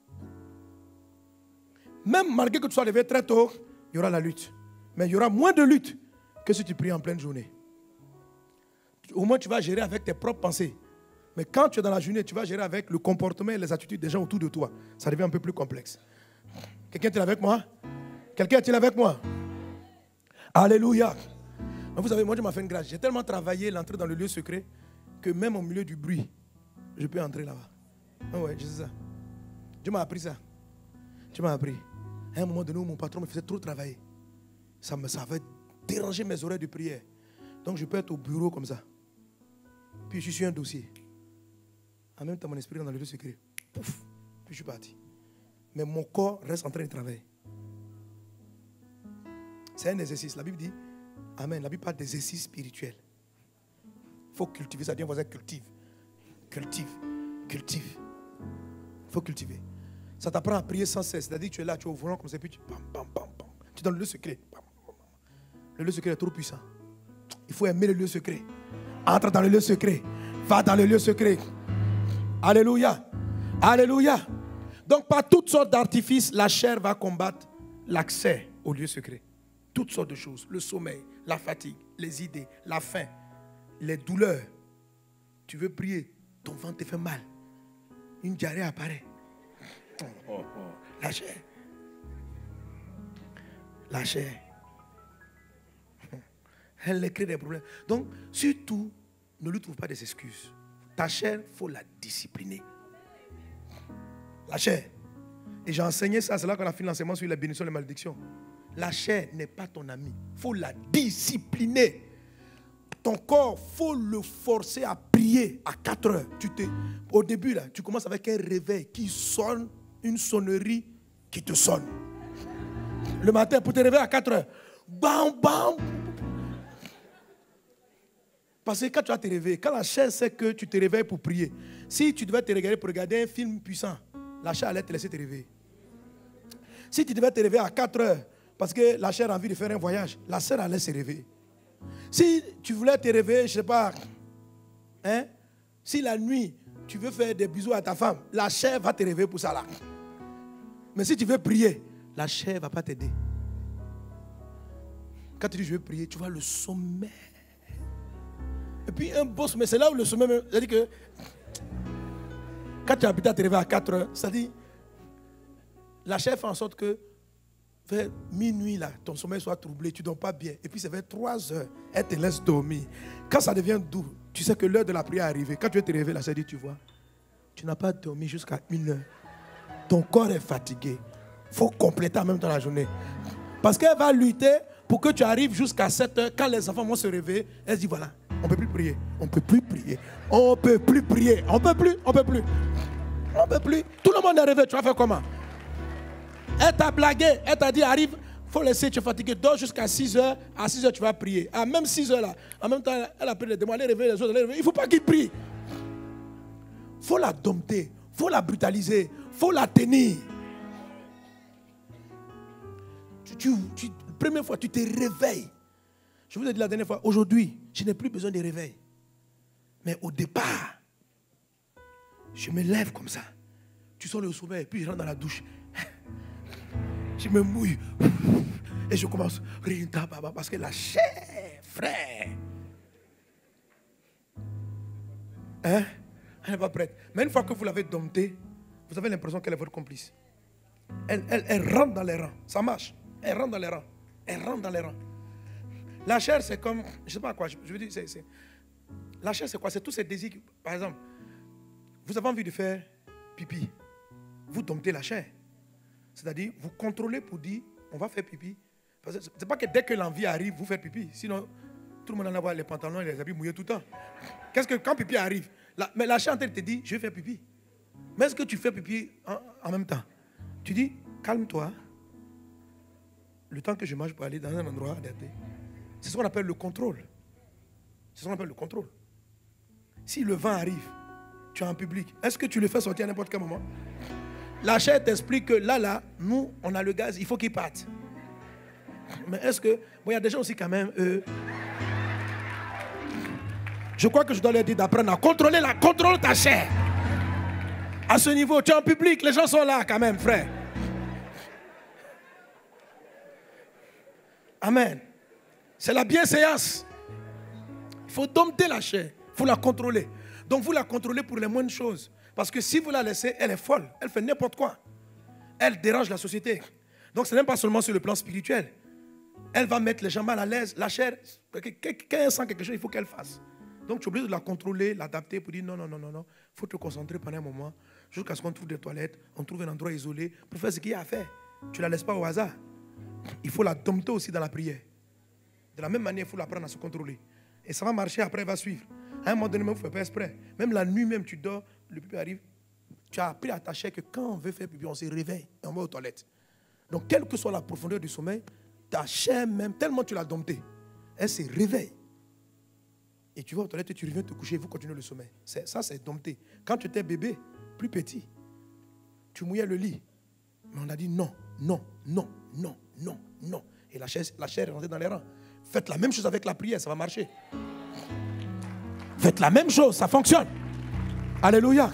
Même malgré que tu sois levé très tôt, il y aura la lutte. Mais il y aura moins de lutte que si tu pries en pleine journée. Au moins, tu vas gérer avec tes propres pensées. Mais quand tu es dans la journée, tu vas gérer avec le comportement et les attitudes des gens autour de toi. Ça devient un peu plus complexe. Quelqu'un est-il avec moi? Quelqu'un est-il avec moi? Alléluia. Vous savez, moi, je m'ai fait une grâce. J'ai tellement travaillé l'entrée dans le lieu secret que même au milieu du bruit, je peux entrer là-bas. Ah ouais, je sais ça. Dieu m'a appris ça. Dieu m'a appris. À un moment donné où mon patron me faisait trop travailler, ça me ça avait dérangé mes oreilles de prière. Donc je peux être au bureau comme ça. Puis je suis sur un dossier. En même temps, mon esprit est dans le lieu secret. Pouf, puis je suis parti. Mais mon corps reste en train de travailler. C'est un exercice. La Bible dit, amen, la Bible parle d'exercice spirituel. Il faut cultiver ça. Dis à un voisin, cultive. Cultive. Cultive. Il faut cultiver. Ça t'apprend à prier sans cesse. C'est-à-dire que tu es là, tu es au volant comme ça, puis tu bam, bam, bam, bam. Tu es dans le lieu secret. Bam, bam, bam. Le lieu secret est trop puissant. Il faut aimer le lieu secret. Entre dans le lieu secret. Va dans le lieu secret. Alléluia. Alléluia. Donc, par toutes sortes d'artifices, la chair va combattre l'accès au lieu secret. toutes sortes de choses. Le sommeil, la fatigue, les idées, la faim, les douleurs. Tu veux prier, ton ventre te fait mal. Une diarrhée apparaît. Oh, oh, oh. La chair. La chair. Elle crée des problèmes. Donc, surtout, ne lui trouve pas des excuses. Ta chair, il faut la discipliner. La chair. Et j'ai enseigné ça, c'est là qu'on a fait l'enseignement sur les bénédictions et les malédictions. La chair n'est pas ton ami. Il faut la discipliner. Ton corps, il faut le forcer à prier à quatre heures. Tu te, au début, là, tu commences avec un réveil qui sonne, une sonnerie qui te sonne. Le matin, pour te réveiller à quatre heures. Bam, bam. Parce que quand tu vas te réveiller, quand la chair sait que tu te réveilles pour prier, si tu devais te regarder pour regarder un film puissant, la chair allait te laisser te réveiller. Si tu devais te réveiller à quatre heures, parce que la chair a envie de faire un voyage, la chair allait se réveiller. Si tu voulais te réveiller, je ne sais pas, hein, si la nuit, tu veux faire des bisous à ta femme, la chair va te réveiller pour ça là. Mais si tu veux prier, la chair ne va pas t'aider. Quand tu dis je veux prier, tu vois le sommeil. Et puis un beau sommeil, c'est là où le sommeil, c'est-à-dire que quand tu habites à te réveiller à quatre heures, c'est-à-dire la chair fait en sorte que vers minuit, là, ton sommeil soit troublé, tu ne dors pas bien. Et puis c'est vers trois heures, elle te laisse dormir. Quand ça devient doux, tu sais que l'heure de la prière est arrivée. Quand tu veux te réveiller, la chair dit, tu vois, tu n'as pas dormi jusqu'à une heure. Ton corps est fatigué. Il faut compléter en même temps la journée. Parce qu'elle va lutter pour que tu arrives jusqu'à sept heures. Quand les enfants vont se réveiller, elle se dit, voilà, on ne peut plus prier. On ne peut plus prier. On ne peut plus prier. On ne peut plus. On ne peut plus. On ne peut plus. Tout le monde est réveillé. Tu vas faire comment? Elle t'a blagué. Elle t'a dit, arrive. Il faut laisser, tu es fatigué. Dors jusqu'à six heures. À six heures, tu vas prier. À même six heures là. En même temps, elle a pris les démons. Elle est réveillée, les autres. Il ne faut pas qu'ils prient. Il faut la dompter. Il faut la brutaliser. Il faut la tenir. Tu, tu, tu, la première fois, tu te réveilles. Je vous ai dit la dernière fois, aujourd'hui, je n'ai plus besoin de réveil. Mais au départ, je me lève comme ça. Tu sors le sommeil, puis je rentre dans la douche. Je me mouille. Et je commence. Parce que la chair, frère. Hein? Elle n'est pas prête. Mais une fois que vous l'avez domptée, vous avez l'impression qu'elle est votre complice. Elle, elle, elle rentre dans les rangs. Ça marche. Elle rentre dans les rangs. Elle rentre dans les rangs. La chair, c'est comme, je ne sais pas quoi, je, je veux dire, c'est, c'est, la chair, c'est quoi? C'est tous ces désirs. Par exemple, vous avez envie de faire pipi. Vous domptez la chair. C'est-à-dire, vous contrôlez pour dire, on va faire pipi. Ce n'est pas que dès que l'envie arrive, vous faites pipi. Sinon, tout le monde en a avoir les pantalons et les habits mouillés tout le temps. Qu'est-ce que quand pipi arrive? La, mais la chair en tête te dit, je vais faire pipi. Mais est-ce que tu fais pipi en, en même temps? Tu dis, calme-toi. Le temps que je marche pour aller dans un endroit adapté. C'est ce qu'on appelle le contrôle. C'est ce qu'on appelle le contrôle. Si le vent arrive, tu es en public, est-ce que tu le fais sortir à n'importe quel moment? La chair t'explique que là, là, nous, on a le gaz, il faut qu'il parte. Mais est-ce que... Bon, il y a des gens aussi quand même... Euh, je crois que je dois leur dire d'apprendre à contrôler la contrôle ta chair. À ce niveau, tu es en public, les gens sont là quand même, frère. Amen. C'est la bienséance. Il faut dompter la chair. Il faut la contrôler. Donc vous la contrôlez pour les moindres choses. Parce que si vous la laissez, elle est folle. Elle fait n'importe quoi. Elle dérange la société. Donc ce n'est pas seulement sur le plan spirituel. Elle va mettre les gens mal à l'aise. La chair, quand elle sent quelque chose, il faut qu'elle fasse. Donc tu es obligé de la contrôler, l'adapter pour dire non, non, non, non, non. Il faut te concentrer pendant un moment. Jusqu'à ce qu'on trouve des toilettes, on trouve un endroit isolé pour faire ce qu'il y a à faire. Tu ne la laisses pas au hasard. Il faut la dompter aussi dans la prière. De la même manière, il faut l'apprendre à se contrôler. Et ça va marcher, après, elle va suivre. À un moment donné, même, il ne faut pas exprès. Même la nuit, même, tu dors, le pipi arrive. Tu as appris à ta chair que quand on veut faire pipi, on se réveille et on va aux toilettes. Donc, quelle que soit la profondeur du sommeil, ta chair même, tellement tu l'as domptée, elle se réveille. Et tu vas aux toilettes et tu reviens te coucher et vous continuez le sommeil. C'est, ça, c'est dompté. Quand tu étais bébé, plus petit, tu mouillais le lit. Mais on a dit non, non, non, non, non, non. Et la chair, la chair est rentrée dans les rangs. Faites la même chose avec la prière, ça va marcher. Faites la même chose, ça fonctionne. Alléluia.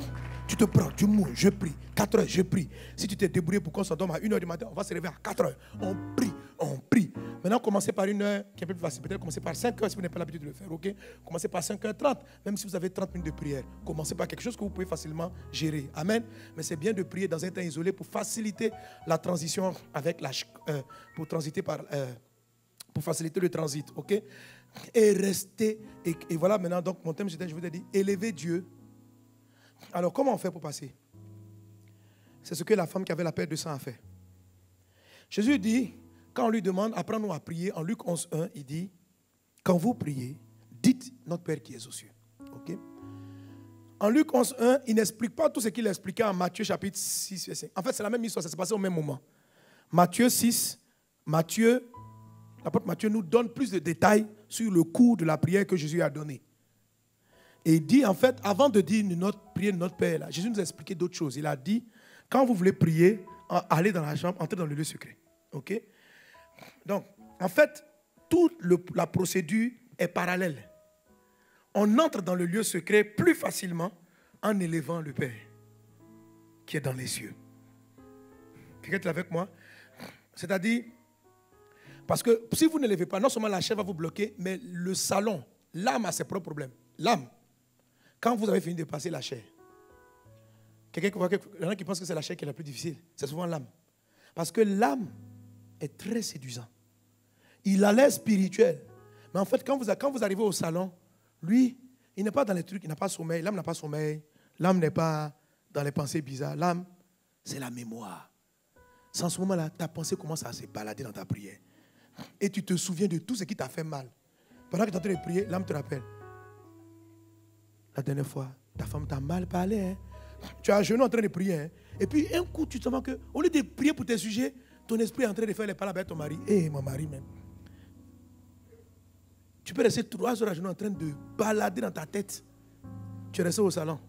Tu te prends, tu mouilles, je prie. quatre heures, je prie. Si tu t'es débrouillé pour qu'on s'endorme à une heure du matin, on va se réveiller à quatre heures. On prie, on prie. Maintenant, commencez par une heure qui est un peu plus facile. Peut-être commencez par cinq heures si vous n'avez pas l'habitude de le faire. Ok? Commencez par cinq heures trente. Même si vous avez trente minutes de prière, commencez par quelque chose que vous pouvez facilement gérer. Amen. Mais c'est bien de prier dans un temps isolé pour faciliter la transition avec la, euh, pour transiter par, euh, pour faciliter le transit. Ok? Et rester. Et, et voilà maintenant, donc mon thème, je vous ai dit, élever Dieu. Alors, comment on fait pour passer? C'est ce que la femme qui avait la perte de sang a fait. Jésus dit, quand on lui demande, apprends-nous à prier, en Luc onze, un, il dit, quand vous priez, dites notre Père qui est aux cieux. Okay? En Luc onze, un, il n'explique pas tout ce qu'il expliquait en Matthieu chapitre six, verset cinq. En fait, c'est la même histoire, ça s'est passé au même moment. Matthieu six, Matthieu, l'apôtre Matthieu nous donne plus de détails sur le cours de la prière que Jésus a donné. Et il dit, en fait, avant de dire notre prière de notre Père, là, Jésus nous a expliqué d'autres choses. Il a dit, quand vous voulez prier, allez dans la chambre, entrez dans le lieu secret. OK? Donc, en fait, toute le, la procédure est parallèle. On entre dans le lieu secret plus facilement en élevant le Père qui est dans les cieux. Quelqu'un est avec moi? C'est-à-dire, parce que si vous ne levez pas, non seulement la chair va vous bloquer, mais le salon, l'âme a ses propres problèmes. L'âme. Quand vous avez fini de passer la chair, quelqu'un, il y en a qui pensent que c'est la chair qui est la plus difficile. C'est souvent l'âme. Parce que l'âme est très séduisant. Il a l'air spirituel. Mais en fait, quand vous, quand vous arrivez au salon, lui, il n'est pas dans les trucs, il n'a pas sommeil. L'âme n'a pas sommeil. L'âme n'est pas dans les pensées bizarres. L'âme, c'est la mémoire. C'est en ce moment-là, ta pensée commence à se balader dans ta prière. Et tu te souviens de tout ce qui t'a fait mal. Pendant que tu es en train de prier, l'âme te rappelle. La dernière fois, ta femme t'a mal parlé. Hein? Tu es à genoux en train de prier. Hein? Et puis, un coup, tu te sens que, au lieu de prier pour tes sujets, ton esprit est en train de faire les paroles avec ton mari. Eh, hey, mon mari, même. Tu peux rester trois heures à genoux en train de balader dans ta tête. Tu es resté au salon.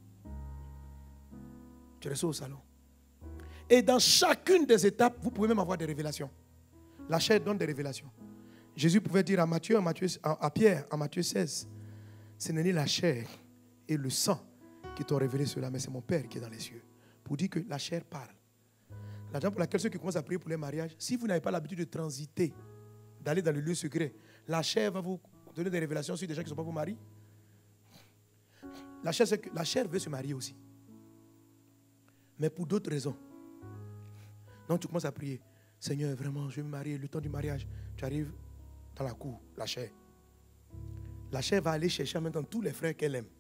Tu es resté au salon. Et dans chacune des étapes, vous pouvez même avoir des révélations. La chair donne des révélations. Jésus pouvait dire à, Matthieu, à, Matthieu, à Pierre, en Matthieu seize, ce n'est ni la chair et le sang qui t'ont révélé cela, mais c'est mon Père qui est dans les cieux. Pour dire que la chair parle. La raison pour laquelle ceux qui commencent à prier pour les mariages, si vous n'avez pas l'habitude de transiter, d'aller dans le lieu secret, la chair va vous donner des révélations sur des gens qui ne sont pas vos maris. La chair, c'est que la chair veut se marier aussi. Mais pour d'autres raisons. Donc tu commences à prier. Seigneur, vraiment, je vais me marier. Le temps du mariage, tu arrives dans la cour, la chair. La chair va aller chercher maintenant tous les frères qu'elle aime.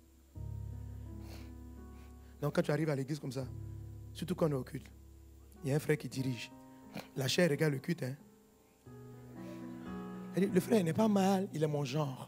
Donc quand tu arrives à l'église comme ça, surtout quand on est au culte, il y a un frère qui dirige. La chair regarde le culte. Hein. Elle dit, le frère n'est pas mal, il est mon genre.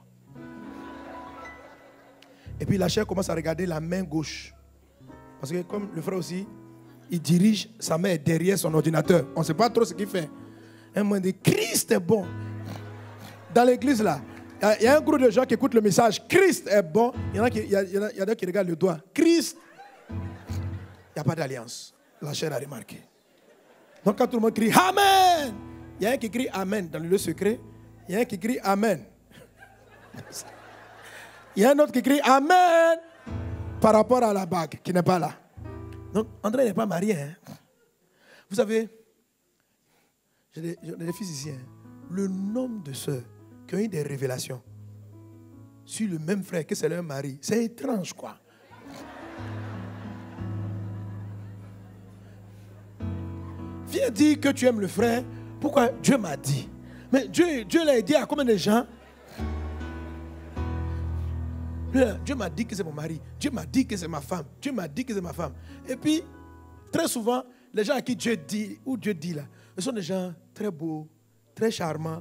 Et puis la chair commence à regarder la main gauche. Parce que comme le frère aussi, il dirige, sa main est derrière son ordinateur. On ne sait pas trop ce qu'il fait. Un moment dit, Christ est bon. Dans l'église là, il y a un groupe de gens qui écoutent le message, Christ est bon. Il y en a qui, il y a, il y en a, il y en a qui regardent le doigt. Christ, il n'y a pas d'alliance. La chair a remarqué. Donc quand tout le monde crie Amen, il y a un qui crie Amen dans le lieu secret. Il y a un qui crie Amen. Il y a un autre qui crie Amen par rapport à la bague qui n'est pas là. Donc André n'est pas marié. Hein? Vous savez, j'ai des, j'ai des fils ici. Hein? Le nombre de sœurs qui ont eu des révélations sur le même frère que c'est leur mari, c'est étrange quoi. Viens dire que tu aimes le frère. Pourquoi? Dieu m'a dit. Mais Dieu, Dieu l'a dit à combien de gens? Dieu m'a dit que c'est mon mari. Dieu m'a dit que c'est ma femme. Dieu m'a dit que c'est ma femme. Et puis, très souvent, les gens à qui Dieu dit, ou Dieu dit là, ce sont des gens très beaux, très charmants,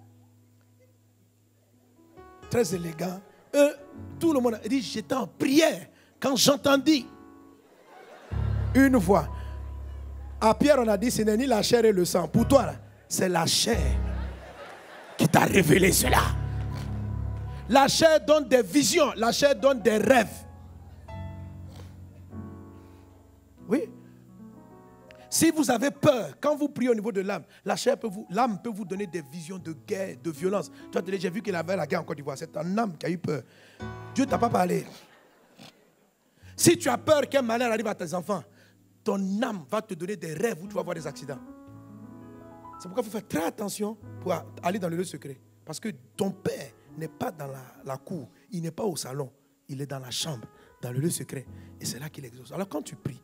très élégants. Eux, tout le monde a dit, j'étais en prière quand j'entendis une voix. À Pierre, on a dit, ce n'est ni la chair et le sang. Pour toi, c'est la chair qui t'a révélé cela. La chair donne des visions, la chair donne des rêves. Oui. Si vous avez peur, quand vous priez au niveau de l'âme, la chair peut vous, l'âme peut vous donner des visions de guerre, de violence. Tu as déjà vu qu'il avait la guerre en Côte d'Ivoire. C'est ton âme qui a eu peur. Dieu ne t'a pas parlé. Si tu as peur qu'un malheur arrive à tes enfants, ton âme va te donner des rêves où tu vas avoir des accidents. C'est pourquoi il faut faire très attention pour aller dans le lieu secret. Parce que ton père n'est pas dans la, la cour, il n'est pas au salon, il est dans la chambre, dans le lieu secret. Et c'est là qu'il exauce. Alors quand tu pries,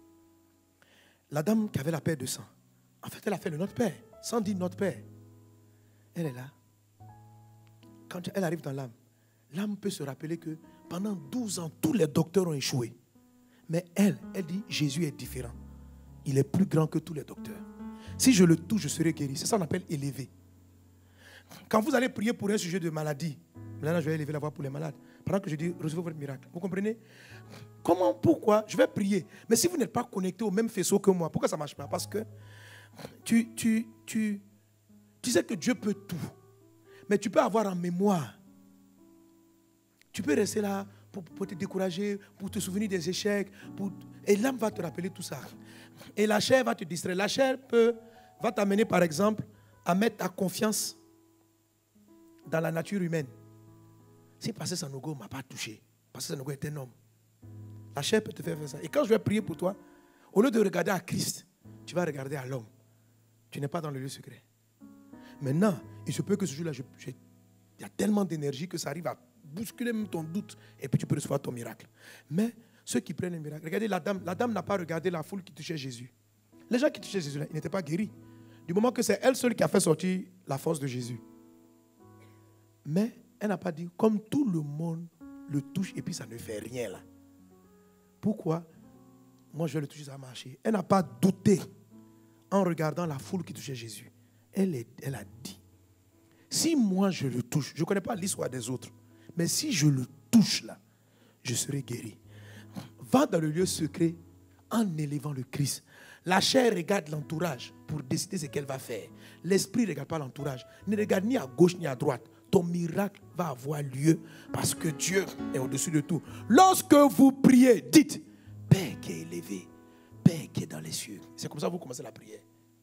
la dame qui avait la paix de sang, en fait elle a fait le Notre Père, sans dire Notre Père. Elle est là. Quand elle arrive dans l'âme, l'âme peut se rappeler que pendant douze ans, tous les docteurs ont échoué. Mais elle, elle dit, Jésus est différent. Il est plus grand que tous les docteurs. Si je le touche, je serai guéri. C'est ça qu'on appelle élevé. Quand vous allez prier pour un sujet de maladie, maintenant je vais élever la voix pour les malades, pendant que je dis, recevez votre miracle. Vous comprenez? Comment, pourquoi? Je vais prier. Mais si vous n'êtes pas connecté au même faisceau que moi, pourquoi ça ne marche pas? Parce que tu, tu, tu, tu sais que Dieu peut tout. Mais tu peux avoir en mémoire. Tu peux rester là pour, pour te décourager, pour te souvenir des échecs. Pour... Et l'âme va te rappeler tout ça. Et la chair va te distraire. La chair peut, va t'amener, par exemple, à mettre ta confiance dans la nature humaine. Si Pasteur Sanogo ne m'a pas touché, Pasteur Sanogo est un homme. La chair peut te faire faire ça. Et quand je vais prier pour toi, au lieu de regarder à Christ, tu vas regarder à l'homme. Tu n'es pas dans le lieu secret. Maintenant, il se peut que ce jour-là, je, je, il y a tellement d'énergie que ça arrive à bousculer même ton doute et puis tu peux recevoir ton miracle. Mais ceux qui prennent le miracle, regardez la dame, la dame n'a pas regardé la foule qui touchait Jésus. Les gens qui touchaient Jésus, là, ils n'étaient pas guéris. Du moment que c'est elle seule qui a fait sortir la force de Jésus. Mais elle n'a pas dit, comme tout le monde le touche et puis ça ne fait rien là. Pourquoi? Moi je vais le toucher, ça va marcher. Elle n'a pas douté en regardant la foule qui touchait Jésus. Elle, est, elle a dit, si moi je le touche, je ne connais pas l'histoire des autres, mais si je le touche là, je serai guéri. Va dans le lieu secret en élevant le Christ. La chair regarde l'entourage pour décider ce qu'elle va faire. L'esprit ne regarde pas l'entourage. Ne regarde ni à gauche ni à droite. Ton miracle va avoir lieu parce que Dieu est au-dessus de tout. Lorsque vous priez, dites, Père qui est élevé, Père qui est dans les cieux. C'est comme ça que vous commencez la prière.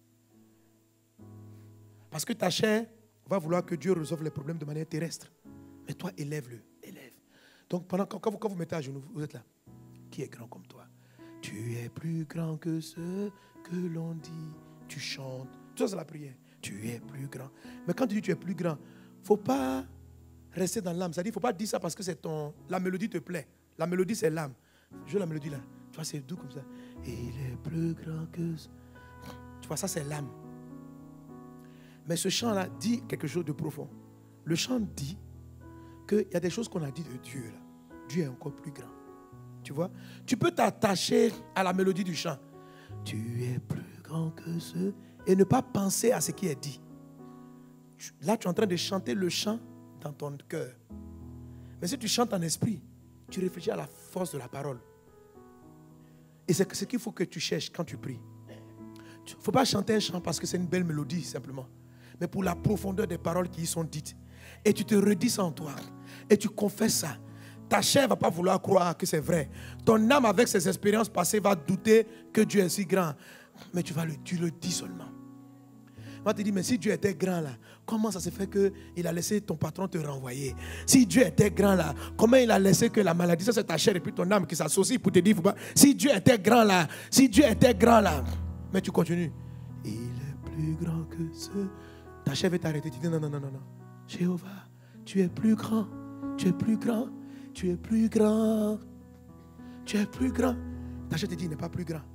Parce que ta chair va vouloir que Dieu résolve les problèmes de manière terrestre. Mais toi, élève-le, élève. Donc, pendant, quand, vous, quand vous mettez à genoux, vous êtes là. Qui est grand comme toi? Tu es plus grand que ce que l'on dit. Tu chantes. Tout ça, c'est la prière. Tu es plus grand. Mais quand tu dis tu es plus grand, il ne faut pas rester dans l'âme. C'est-à-dire, il ne faut pas dire ça parce que c'est ton, la mélodie te plaît. La mélodie, c'est l'âme. Je la mélodie là. Tu vois, c'est doux comme ça. Et il est plus grand que ce. Tu vois, ça, c'est l'âme. Mais ce chant-là dit quelque chose de profond. Le chant dit qu'il y a des choses qu'on a dit de Dieu là. Dieu est encore plus grand. Tu vois? Tu peux t'attacher à la mélodie du chant. Tu es plus grand que ce... Et ne pas penser à ce qui est dit. Là, tu es en train de chanter le chant dans ton cœur. Mais si tu chantes en esprit, tu réfléchis à la force de la parole. Et c'est ce qu'il faut que tu cherches quand tu pries. Il ne faut pas chanter un chant parce que c'est une belle mélodie simplement. Mais pour la profondeur des paroles qui y sont dites. Et tu te redis ça en toi. Et tu confesses ça. Ta chair ne va pas vouloir croire que c'est vrai. Ton âme avec ses expériences passées va douter que Dieu est si grand. Mais tu, vas le, tu le dis seulement. On va te dire, mais si Dieu était grand là, comment ça se fait qu'il a laissé ton patron te renvoyer? Si Dieu était grand là, comment il a laissé que la maladie, ça c'est ta chair et puis ton âme qui s'associe pour te dire, faut pas... si Dieu était grand là, si Dieu était grand là. Mais tu continues. Il est plus grand que ce... Ta chair va t'arrêter. Tu dis, non, non, non, non, non. Jéhovah, tu es plus grand. Tu es plus grand. Tu es plus grand. Tu es plus grand. Ta chair te dit, il n'est pas plus grand.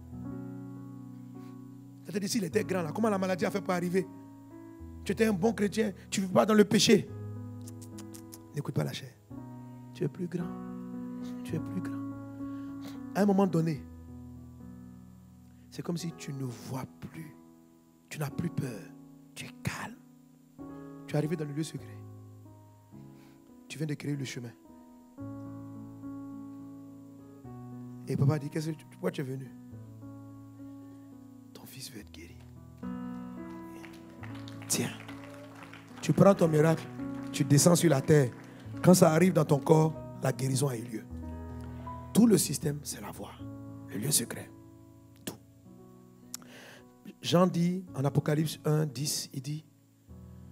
Ça te dit, s'il était grand là, comment la maladie a fait pour arriver? Tu étais un bon chrétien, tu ne vis pas dans le péché. N'écoute pas la chair. Tu es plus grand. Tu es plus grand. À un moment donné, c'est comme si tu ne vois plus. Tu n'as plus peur. Tu es calme. Tu es arrivé dans le lieu secret. Tu viens de créer le chemin. Et papa dit, qu'est-ce que tu, pourquoi tu es venu? Ton fils veut être guéri. Tiens, tu prends ton miracle, tu descends sur la terre. Quand ça arrive dans ton corps, la guérison a eu lieu. Tout le système, c'est la voie, le lieu secret. Tout. Jean dit, en Apocalypse un, dix, il dit,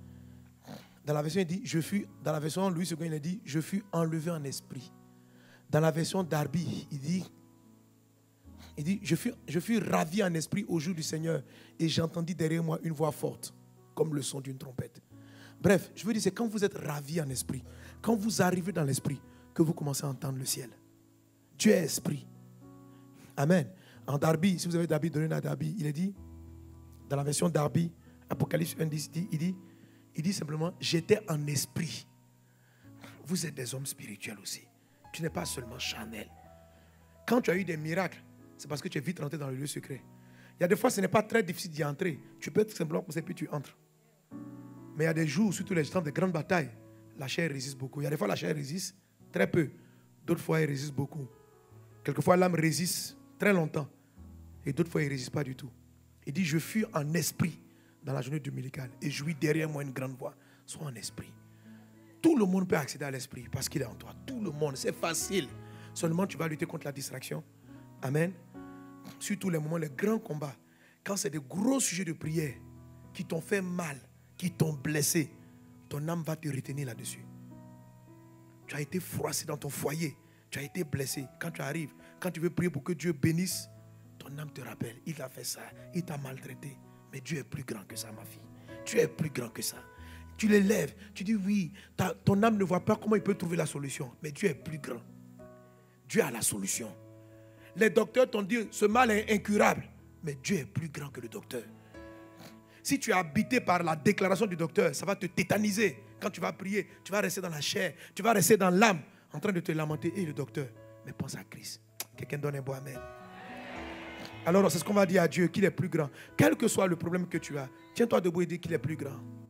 dans la version, il dit, je fus, dans la version Louis deux, il a dit, je fus enlevé en esprit Dans la version Darby, il dit, il dit je, fus, je fus ravi en esprit au jour du Seigneur et j'entendis derrière moi une voix forte, comme le son d'une trompette. Bref, je veux dire, c'est quand vous êtes ravi en esprit, quand vous arrivez dans l'esprit, que vous commencez à entendre le ciel. Dieu est esprit. Amen. En Darby, si vous avez Darby, donnez-le à Darby. Il est dit, dans la version Darby, Apocalypse un, dix, il dit, il dit simplement, j'étais en esprit. Vous êtes des hommes spirituels aussi. Tu n'es pas seulement charnel. Quand tu as eu des miracles, c'est parce que tu es vite rentré dans le lieu secret. Il y a des fois, ce n'est pas très difficile d'y entrer. Tu peux tout simplement pousser puis tu entres. Mais il y a des jours, surtout les temps de grandes batailles, la chair résiste beaucoup. Il y a des fois, la chair résiste très peu. D'autres fois, elle résiste beaucoup. Quelquefois, l'âme résiste très longtemps. Et d'autres fois, elle ne résiste pas du tout. Il dit, je fus en esprit dans la journée dominicale. Et j'ouis derrière moi une grande voix. Sois en esprit. Tout le monde peut accéder à l'esprit parce qu'il est en toi. Tout le monde, c'est facile. Seulement, tu vas lutter contre la distraction. Amen. Sur tous les moments, les grands combats, quand c'est des gros sujets de prière qui t'ont fait mal, qui t'ont blessé, ton âme va te retenir là-dessus. Tu as été froissé dans ton foyer, tu as été blessé. Quand tu arrives, quand tu veux prier pour que Dieu bénisse, ton âme te rappelle, il a fait ça, il t'a maltraité. Mais Dieu est plus grand que ça, ma fille. Dieu est plus grand que ça. Tu l'élèves, tu dis oui, ta, ton âme ne voit pas comment il peut trouver la solution. Mais Dieu est plus grand. Dieu a la solution. Les docteurs t'ont dit, ce mal est incurable. Mais Dieu est plus grand que le docteur. Si tu es habité par la déclaration du docteur, ça va te tétaniser. Quand tu vas prier, tu vas rester dans la chair, tu vas rester dans l'âme, en train de te lamenter. Et le docteur, mais pense à Christ. Quelqu'un donne un bon amen. Alors c'est ce qu'on va dire à Dieu, qu'il est plus grand. Quel que soit le problème que tu as, tiens-toi debout et dis qu'il est plus grand.